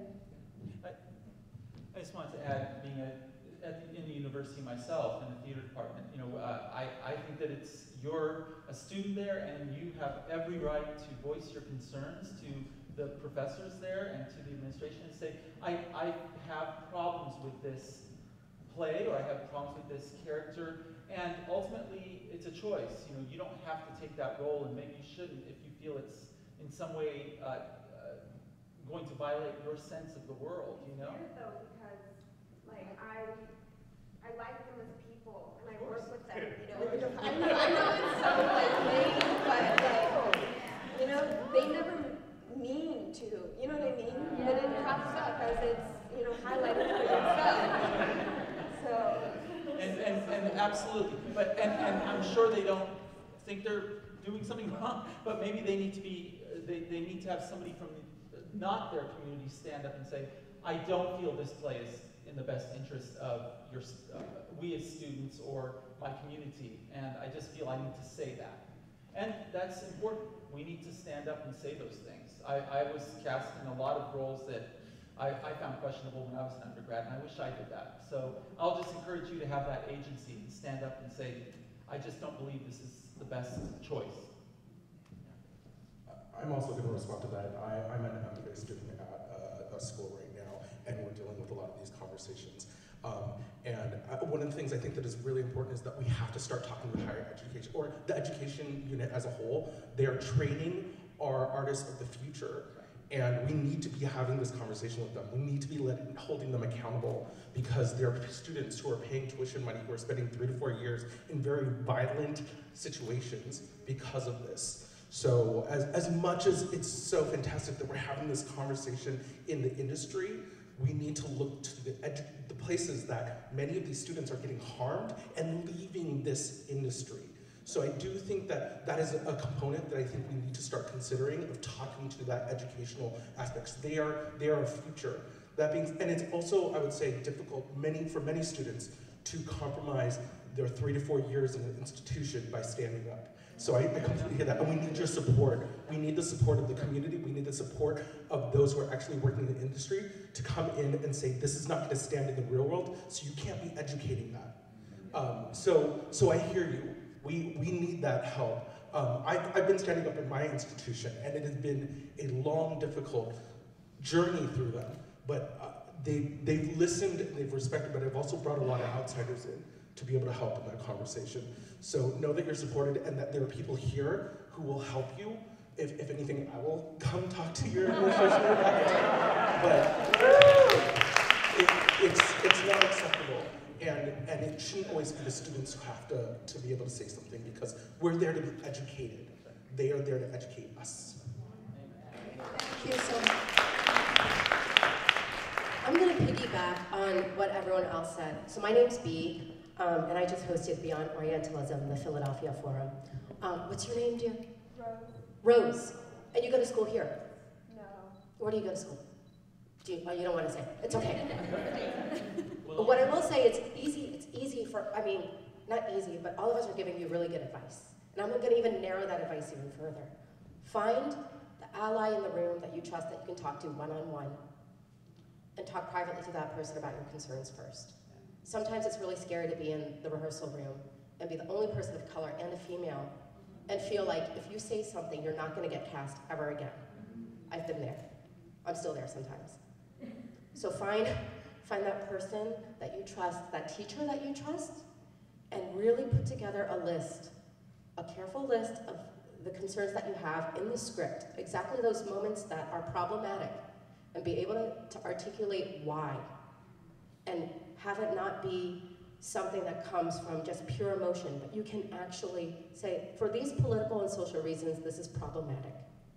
[SPEAKER 5] I just wanted to add, being in the university myself, in the theater department, you know, I think that you're a student there and you have every right to voice your concerns to the professors there and to the administration and say, I have problems with this play, or I have problems with this character, and ultimately it's a choice. You know, you don't have to take that role, and maybe you shouldn't if you feel it's in some way going to violate your sense of the world, you know?
[SPEAKER 11] It's weird though, because like I like them as people, and I work with them, you know. I know it's so like lame, but like, you know, they never mean to, you know what I mean? Yeah. But it pops up as it's, you know, highlighted for yourself. So.
[SPEAKER 5] And absolutely, but and I'm sure they don't think they're doing something wrong, but maybe they need to be, they need to have somebody from not their community stand up and say, I don't feel this play is in the best interest of your, we as students or my community, and I just feel I need to say that. And that's important. We need to stand up and say those things. I was cast in a lot of roles that I found questionable when I was an undergrad, and I wish I did that. So I'll just encourage you to have that agency and stand up and say, I just don't believe this is the best choice.
[SPEAKER 12] I'm also going to respond to that. I'm an MBA student at a school right now, and we're dealing with a lot of these conversations. One of the things I think that is really important is that we have to start talking with higher education, or the education unit as a whole. They are training our artists of the future, and we need to be having this conversation with them. We need to be holding them accountable, because there are students who are paying tuition money, who are spending 3 to 4 years in very violent situations because of this. So as much as it's so fantastic that we're having this conversation in the industry, we need to look to the places that many of these students are getting harmed and leaving this industry. So I do think that that is a component that I think we need to start considering, of talking to that educational aspects. They are a future. That being, and it's also, I would say, difficult for many students to compromise their 3 to 4 years in an institution by standing up. So I completely hear that, and we need your support. We need the support of the community. We need the support of those who are actually working in the industry to come in and say, this is not going to stand in the real world, so you can't be educating that. So I hear you. We need that help. I've been standing up in my institution, and it has been a long, difficult journey through them, but they've listened, they've respected, but I've also brought a lot of outsiders in to be able to help in that conversation. So know that you're supported, and that there are people here who will help you. If anything, I will come talk to your administration about it. But it's not acceptable. And it shouldn't always be the students who have to be able to say something, because we're there to be educated. They are there to educate us.
[SPEAKER 13] Thank you so much. I'm going to piggyback on what everyone else said. So my name's Bee, and I just hosted Beyond Orientalism, the Philadelphia Forum. What's your name, dear?
[SPEAKER 11] Rose.
[SPEAKER 13] Rose. And you go to school here?
[SPEAKER 11] No.
[SPEAKER 13] Where do you go to school? You don't want to say. It's okay. But what I will say, it's easy for, I mean, not easy, but all of us are giving you really good advice. And I'm going to even narrow that advice even further. Find the ally in the room that you trust, that you can talk to one-on-one, and talk privately to that person about your concerns first. Sometimes it's really scary to be in the rehearsal room and be the only person of color and a female, and feel like if you say something, you're not going to get cast ever again. I've been there. I'm still there sometimes. So find Find that person that you trust, that teacher that you trust, and really put together a list, a careful list of the concerns that you have in the script, exactly those moments that are problematic, and be able to articulate why, and have it not be something that comes from just pure emotion, but you can actually say, for these political and social reasons, this is problematic.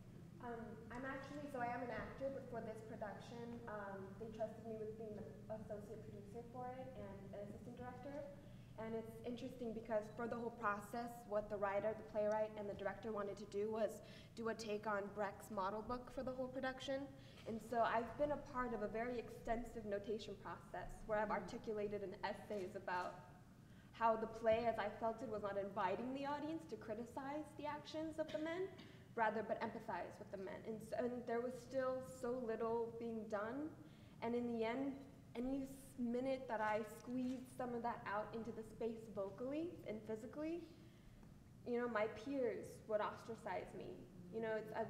[SPEAKER 11] I am an actor, but for this production, they trusted me with being the associate producer for it and an assistant director. And it's interesting because for the whole process, what the writer, the playwright, and the director wanted to do was do a take on Brecht's model book for the whole production. And so I've been a part of a very extensive notation process where I've articulated in essays about how the play, as I felt it, was not inviting the audience to criticize the actions of the men, rather but empathize with the men. And there was still so little being done. And in the end, any minute that I squeezed some of that out into the space vocally and physically, you know, my peers would ostracize me. You know, it's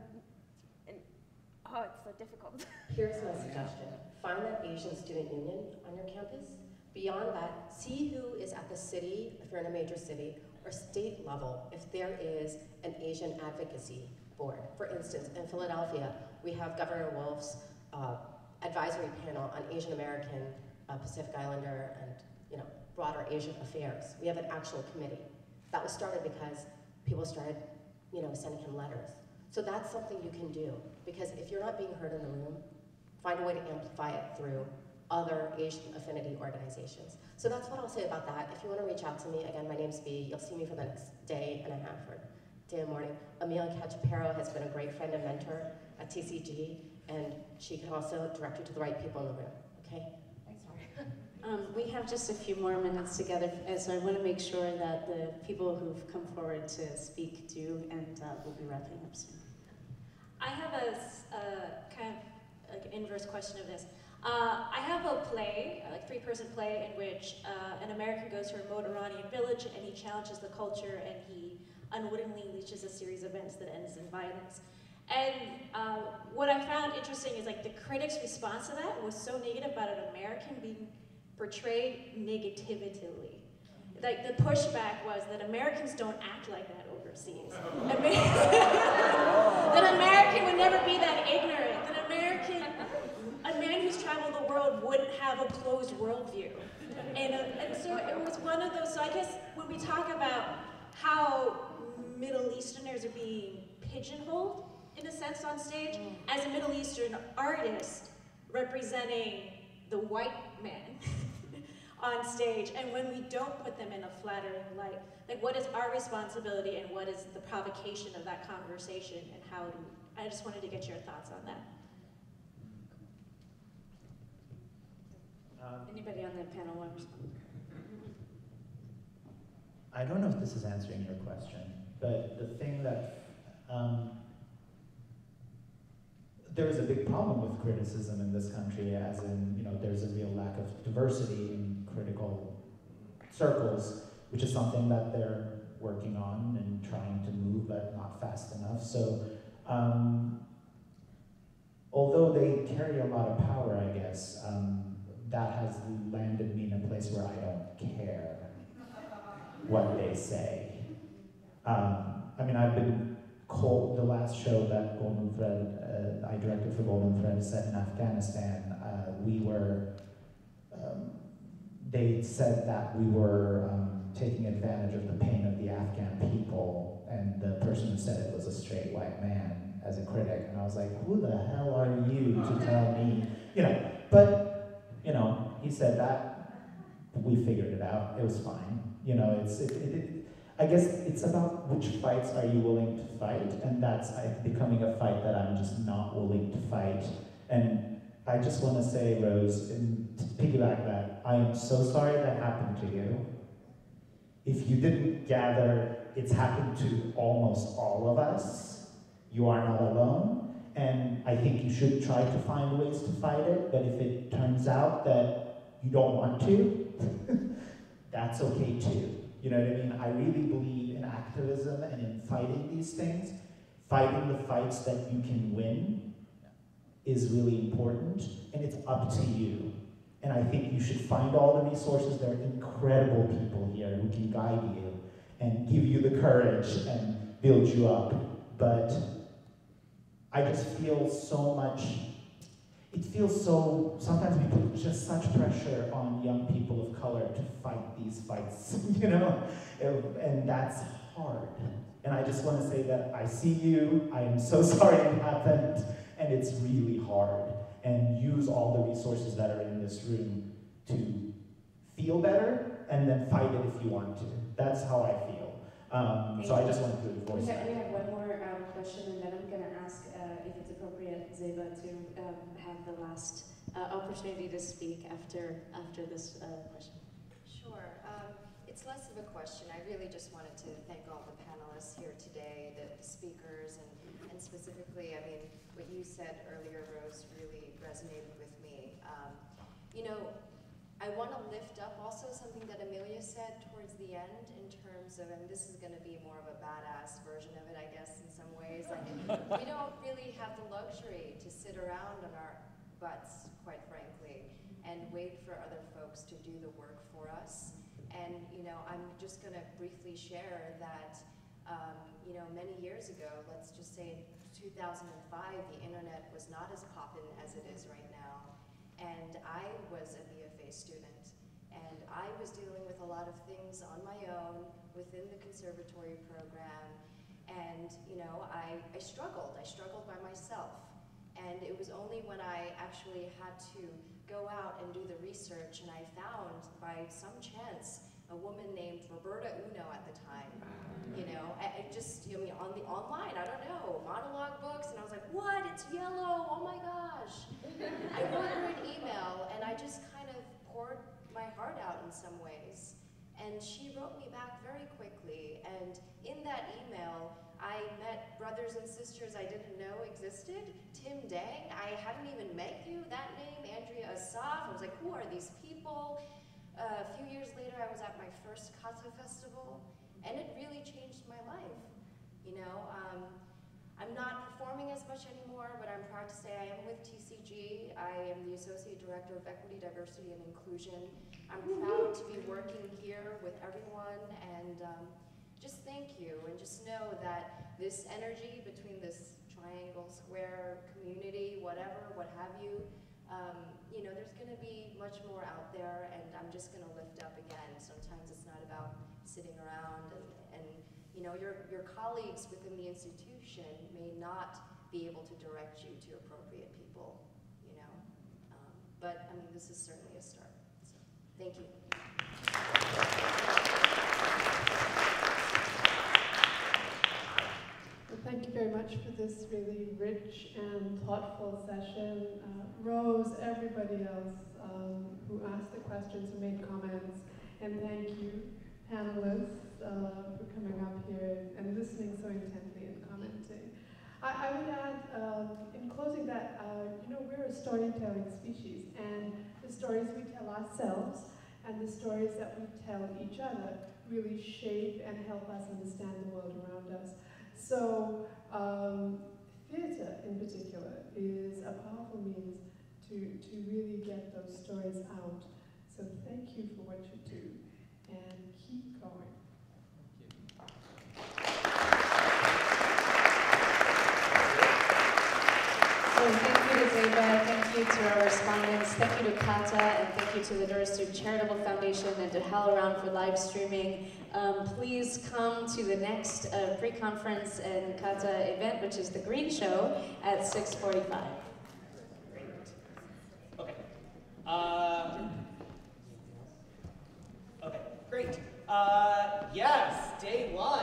[SPEAKER 11] so difficult.
[SPEAKER 13] Here's my suggestion. Find that Asian student union on your campus. Beyond that, see who is at the city, if you're in a major city, or state level, if there is an Asian advocacy board. For instance, in Philadelphia, we have Governor Wolf's advisory panel on Asian American, Pacific Islander, and broader Asian affairs. We have an actual committee. That was started because people started sending him letters. So that's something you can do, because if you're not being heard in the room, find a way to amplify it through other Asian affinity organizations. So that's what I'll say about that. If you want to reach out to me, again, my name's B. You'll see me for the next day and a half or day and morning. Amelia Cachapero has been a great friend and mentor at TCG, and she can also direct you to the right people in the room, okay?
[SPEAKER 8] Thanks, Mary. We have just a few more minutes together, so I want to make sure that the people who've come forward to speak do, and we'll be wrapping up soon.
[SPEAKER 14] I have a kind of like inverse question of this. I have a play, like three-person play, in which an American goes to a remote Iranian village and he challenges the culture and he unwittingly leashes a series of events that ends in violence. And what I found interesting is like the critics' response to that was so negative about an American being portrayed negatively. Like the pushback was that Americans don't act like that overseas. That American would never be that ignorant. That a man who's traveled the world wouldn't have a closed worldview. And so it was one of those, so I guess when we talk about how Middle Easterners are being pigeonholed, in a sense, on stage, as a Middle Eastern artist representing the white man on stage, and when we don't put them in a flattering light, like what is our responsibility and what is the provocation of that conversation, and how do I just wanted to get your thoughts on that.
[SPEAKER 8] Anybody on that panel want to respond?
[SPEAKER 4] I don't know if this is answering your question, but the thing that there is a big problem with criticism in this country, as in, there's a real lack of diversity in critical circles, which is something that they're working on and trying to move, but not fast enough. So, although they carry a lot of power, I guess, that has landed me in a place where I don't care what they say. I've been cold. The last show that Golden Thread, I directed for Golden Thread, is set in Afghanistan. They said that we were taking advantage of the pain of the Afghan people, and the person who said it was a straight white man as a critic, and I was like, who the hell are you to tell me, but, he said that, we figured it out, it was fine. I guess it's about which fights are you willing to fight, and that's becoming a fight that I'm just not willing to fight. And I just want to say, Rose, and to piggyback that, I am so sorry that happened to you. If you didn't gather, it's happened to almost all of us. You are not alone, and I think you should try to find ways to fight it, but if it turns out that you don't want to, that's okay too. You know what I mean? I really believe in activism and in fighting these things. Fighting the fights that you can win is really important, and it's up to you. And I think you should find all the resources. There are incredible people here who can guide you and give you the courage and build you up. But I just feel so much, it feels so, sometimes we put just such pressure on young people of color to fight these fights, you know? And that's hard. And I just want to say that I see you, I am so sorry it happened, and it's really hard. And use all the resources that are in this room to feel better, and then fight it if you want to. That's how I feel. So I just wanted to voice that.
[SPEAKER 8] We have one more question, and then I'm going to ask if it's appropriate, Zeyba, to have the last opportunity to speak after this question.
[SPEAKER 15] Sure. It's less of a question. I really just wanted to thank all the panelists here today, the speakers, and specifically, I mean, what you said earlier, Rose, really resonated with me. You know, I want to lift up also something that Amelia said towards the end in terms of, and this is going to be more of a badass version of it, I guess, in some ways. Like, we don't really have the luxury to sit around on our butts, quite frankly, and wait for other folks to do the work for us. And, you know, I'm just going to briefly share that, you know, many years ago, let's just say in 2005, the internet was not as poppin' as it is right now. And I was a BFA student, and I was dealing with a lot of things on my own within the conservatory program. And, you know, I struggled by myself. And it was only when I actually had to go out and do the research, and I found, by some chance, a woman named Roberta Uno at the time. You know, I just, I mean, on the online, I don't know, monologue books, and I was like, what? It's yellow, oh my gosh. I wrote her an email, and I just kind of poured my heart out in some ways. And she wrote me back very quickly, and in that email, I met brothers and sisters I didn't know existed. Tim Dang, I hadn't even met you, that name, Andrea Asaf. I was like, who are these people? A few years later, I was at my first CAATA festival, and it really changed my life. You know, I'm not performing as much anymore, but I'm proud to say I am with TCG. I am the Associate Director of Equity, Diversity, and Inclusion. I'm proud to be working here with everyone, and just thank you, and just know that this energy between this triangle, square, community, whatever, what have you, you know, there's going to be much more out there, and I'm just going to lift up again. Sometimes it's not about sitting around, and you know, your colleagues within the institution may not be able to direct you to appropriate people, you know. But I mean, this is certainly a start. So, thank you.
[SPEAKER 2] Well, thank you very much for this really rich and thoughtful session. Rose, everybody else who asked the questions, who made comments, and thank you, panelists, for coming up here and listening so intently and commenting. I would add, in closing, that you know, we're a storytelling species, and the stories we tell ourselves and the stories that we tell each other really shape and help us understand the world around us. So theater, in particular, is a powerful means to really get those stories out. So thank you for what you do, and keep going.
[SPEAKER 8] So thank you to Zeyba, thank you to our respondents, thank you to CAATA, and thank you to the Doris Charitable Foundation and to HowlRound for live streaming. Please come to the next pre-conference and CAATA event, which is the Green Show, at 6:45.
[SPEAKER 16] Okay. Okay, great. Yes, day one.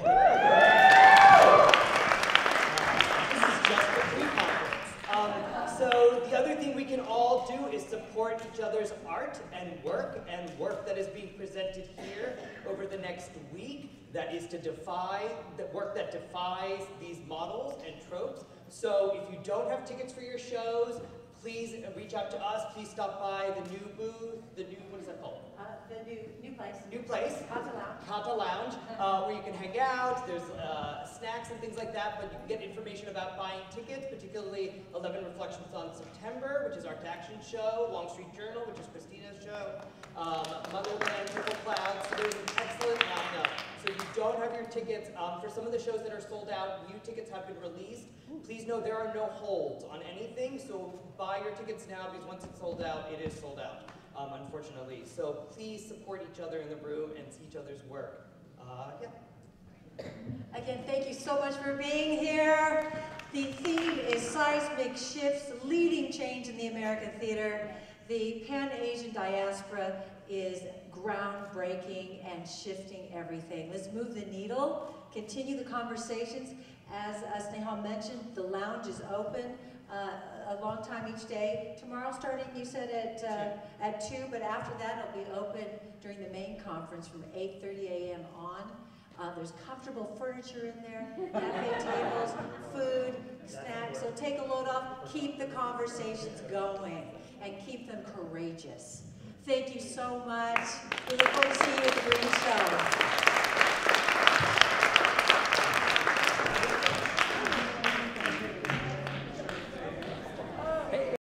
[SPEAKER 16] This is just the pre-conference. So the other thing we can all do is support each other's art and work that is being presented here over the next week. That is to defy, the work that defies these models and tropes. So if you don't have tickets for your shows, please reach out to us. Please stop by the new booth, what is that called?
[SPEAKER 3] The new place.
[SPEAKER 16] New place.
[SPEAKER 3] CAATA Lounge.
[SPEAKER 16] CAATA Lounge, where you can hang out. There's snacks and things like that, but you can get information about buying tickets, particularly 11 Reflections on September, which is our Action show, Long Street Journal, which is Christina's show, Motherland, Triple Clouds. So there's an excellent lineup. So if you don't have your tickets, for some of the shows that are sold out, new tickets have been released. Please know there are no holds on anything, so buy your tickets now, because once it's sold out, it is sold out, unfortunately. So please support each other in the room and see each other's work. Yeah.
[SPEAKER 17] Again, thank you so much for being here. The theme is Seismic Shifts, Leading Change in the American Theater. The Pan-Asian diaspora is groundbreaking and shifting everything. Let's move the needle, continue the conversations. As Snehal mentioned, the lounge is open a long time each day. Tomorrow starting, you said, at 2, but after that it'll be open during the main conference from 8:30 a.m. on. There's comfortable furniture in there, cafe tables, food, snacks, so take a load off, keep the conversations going, and keep them courageous. Thank you so much. We look forward to seeing you at the Green Show.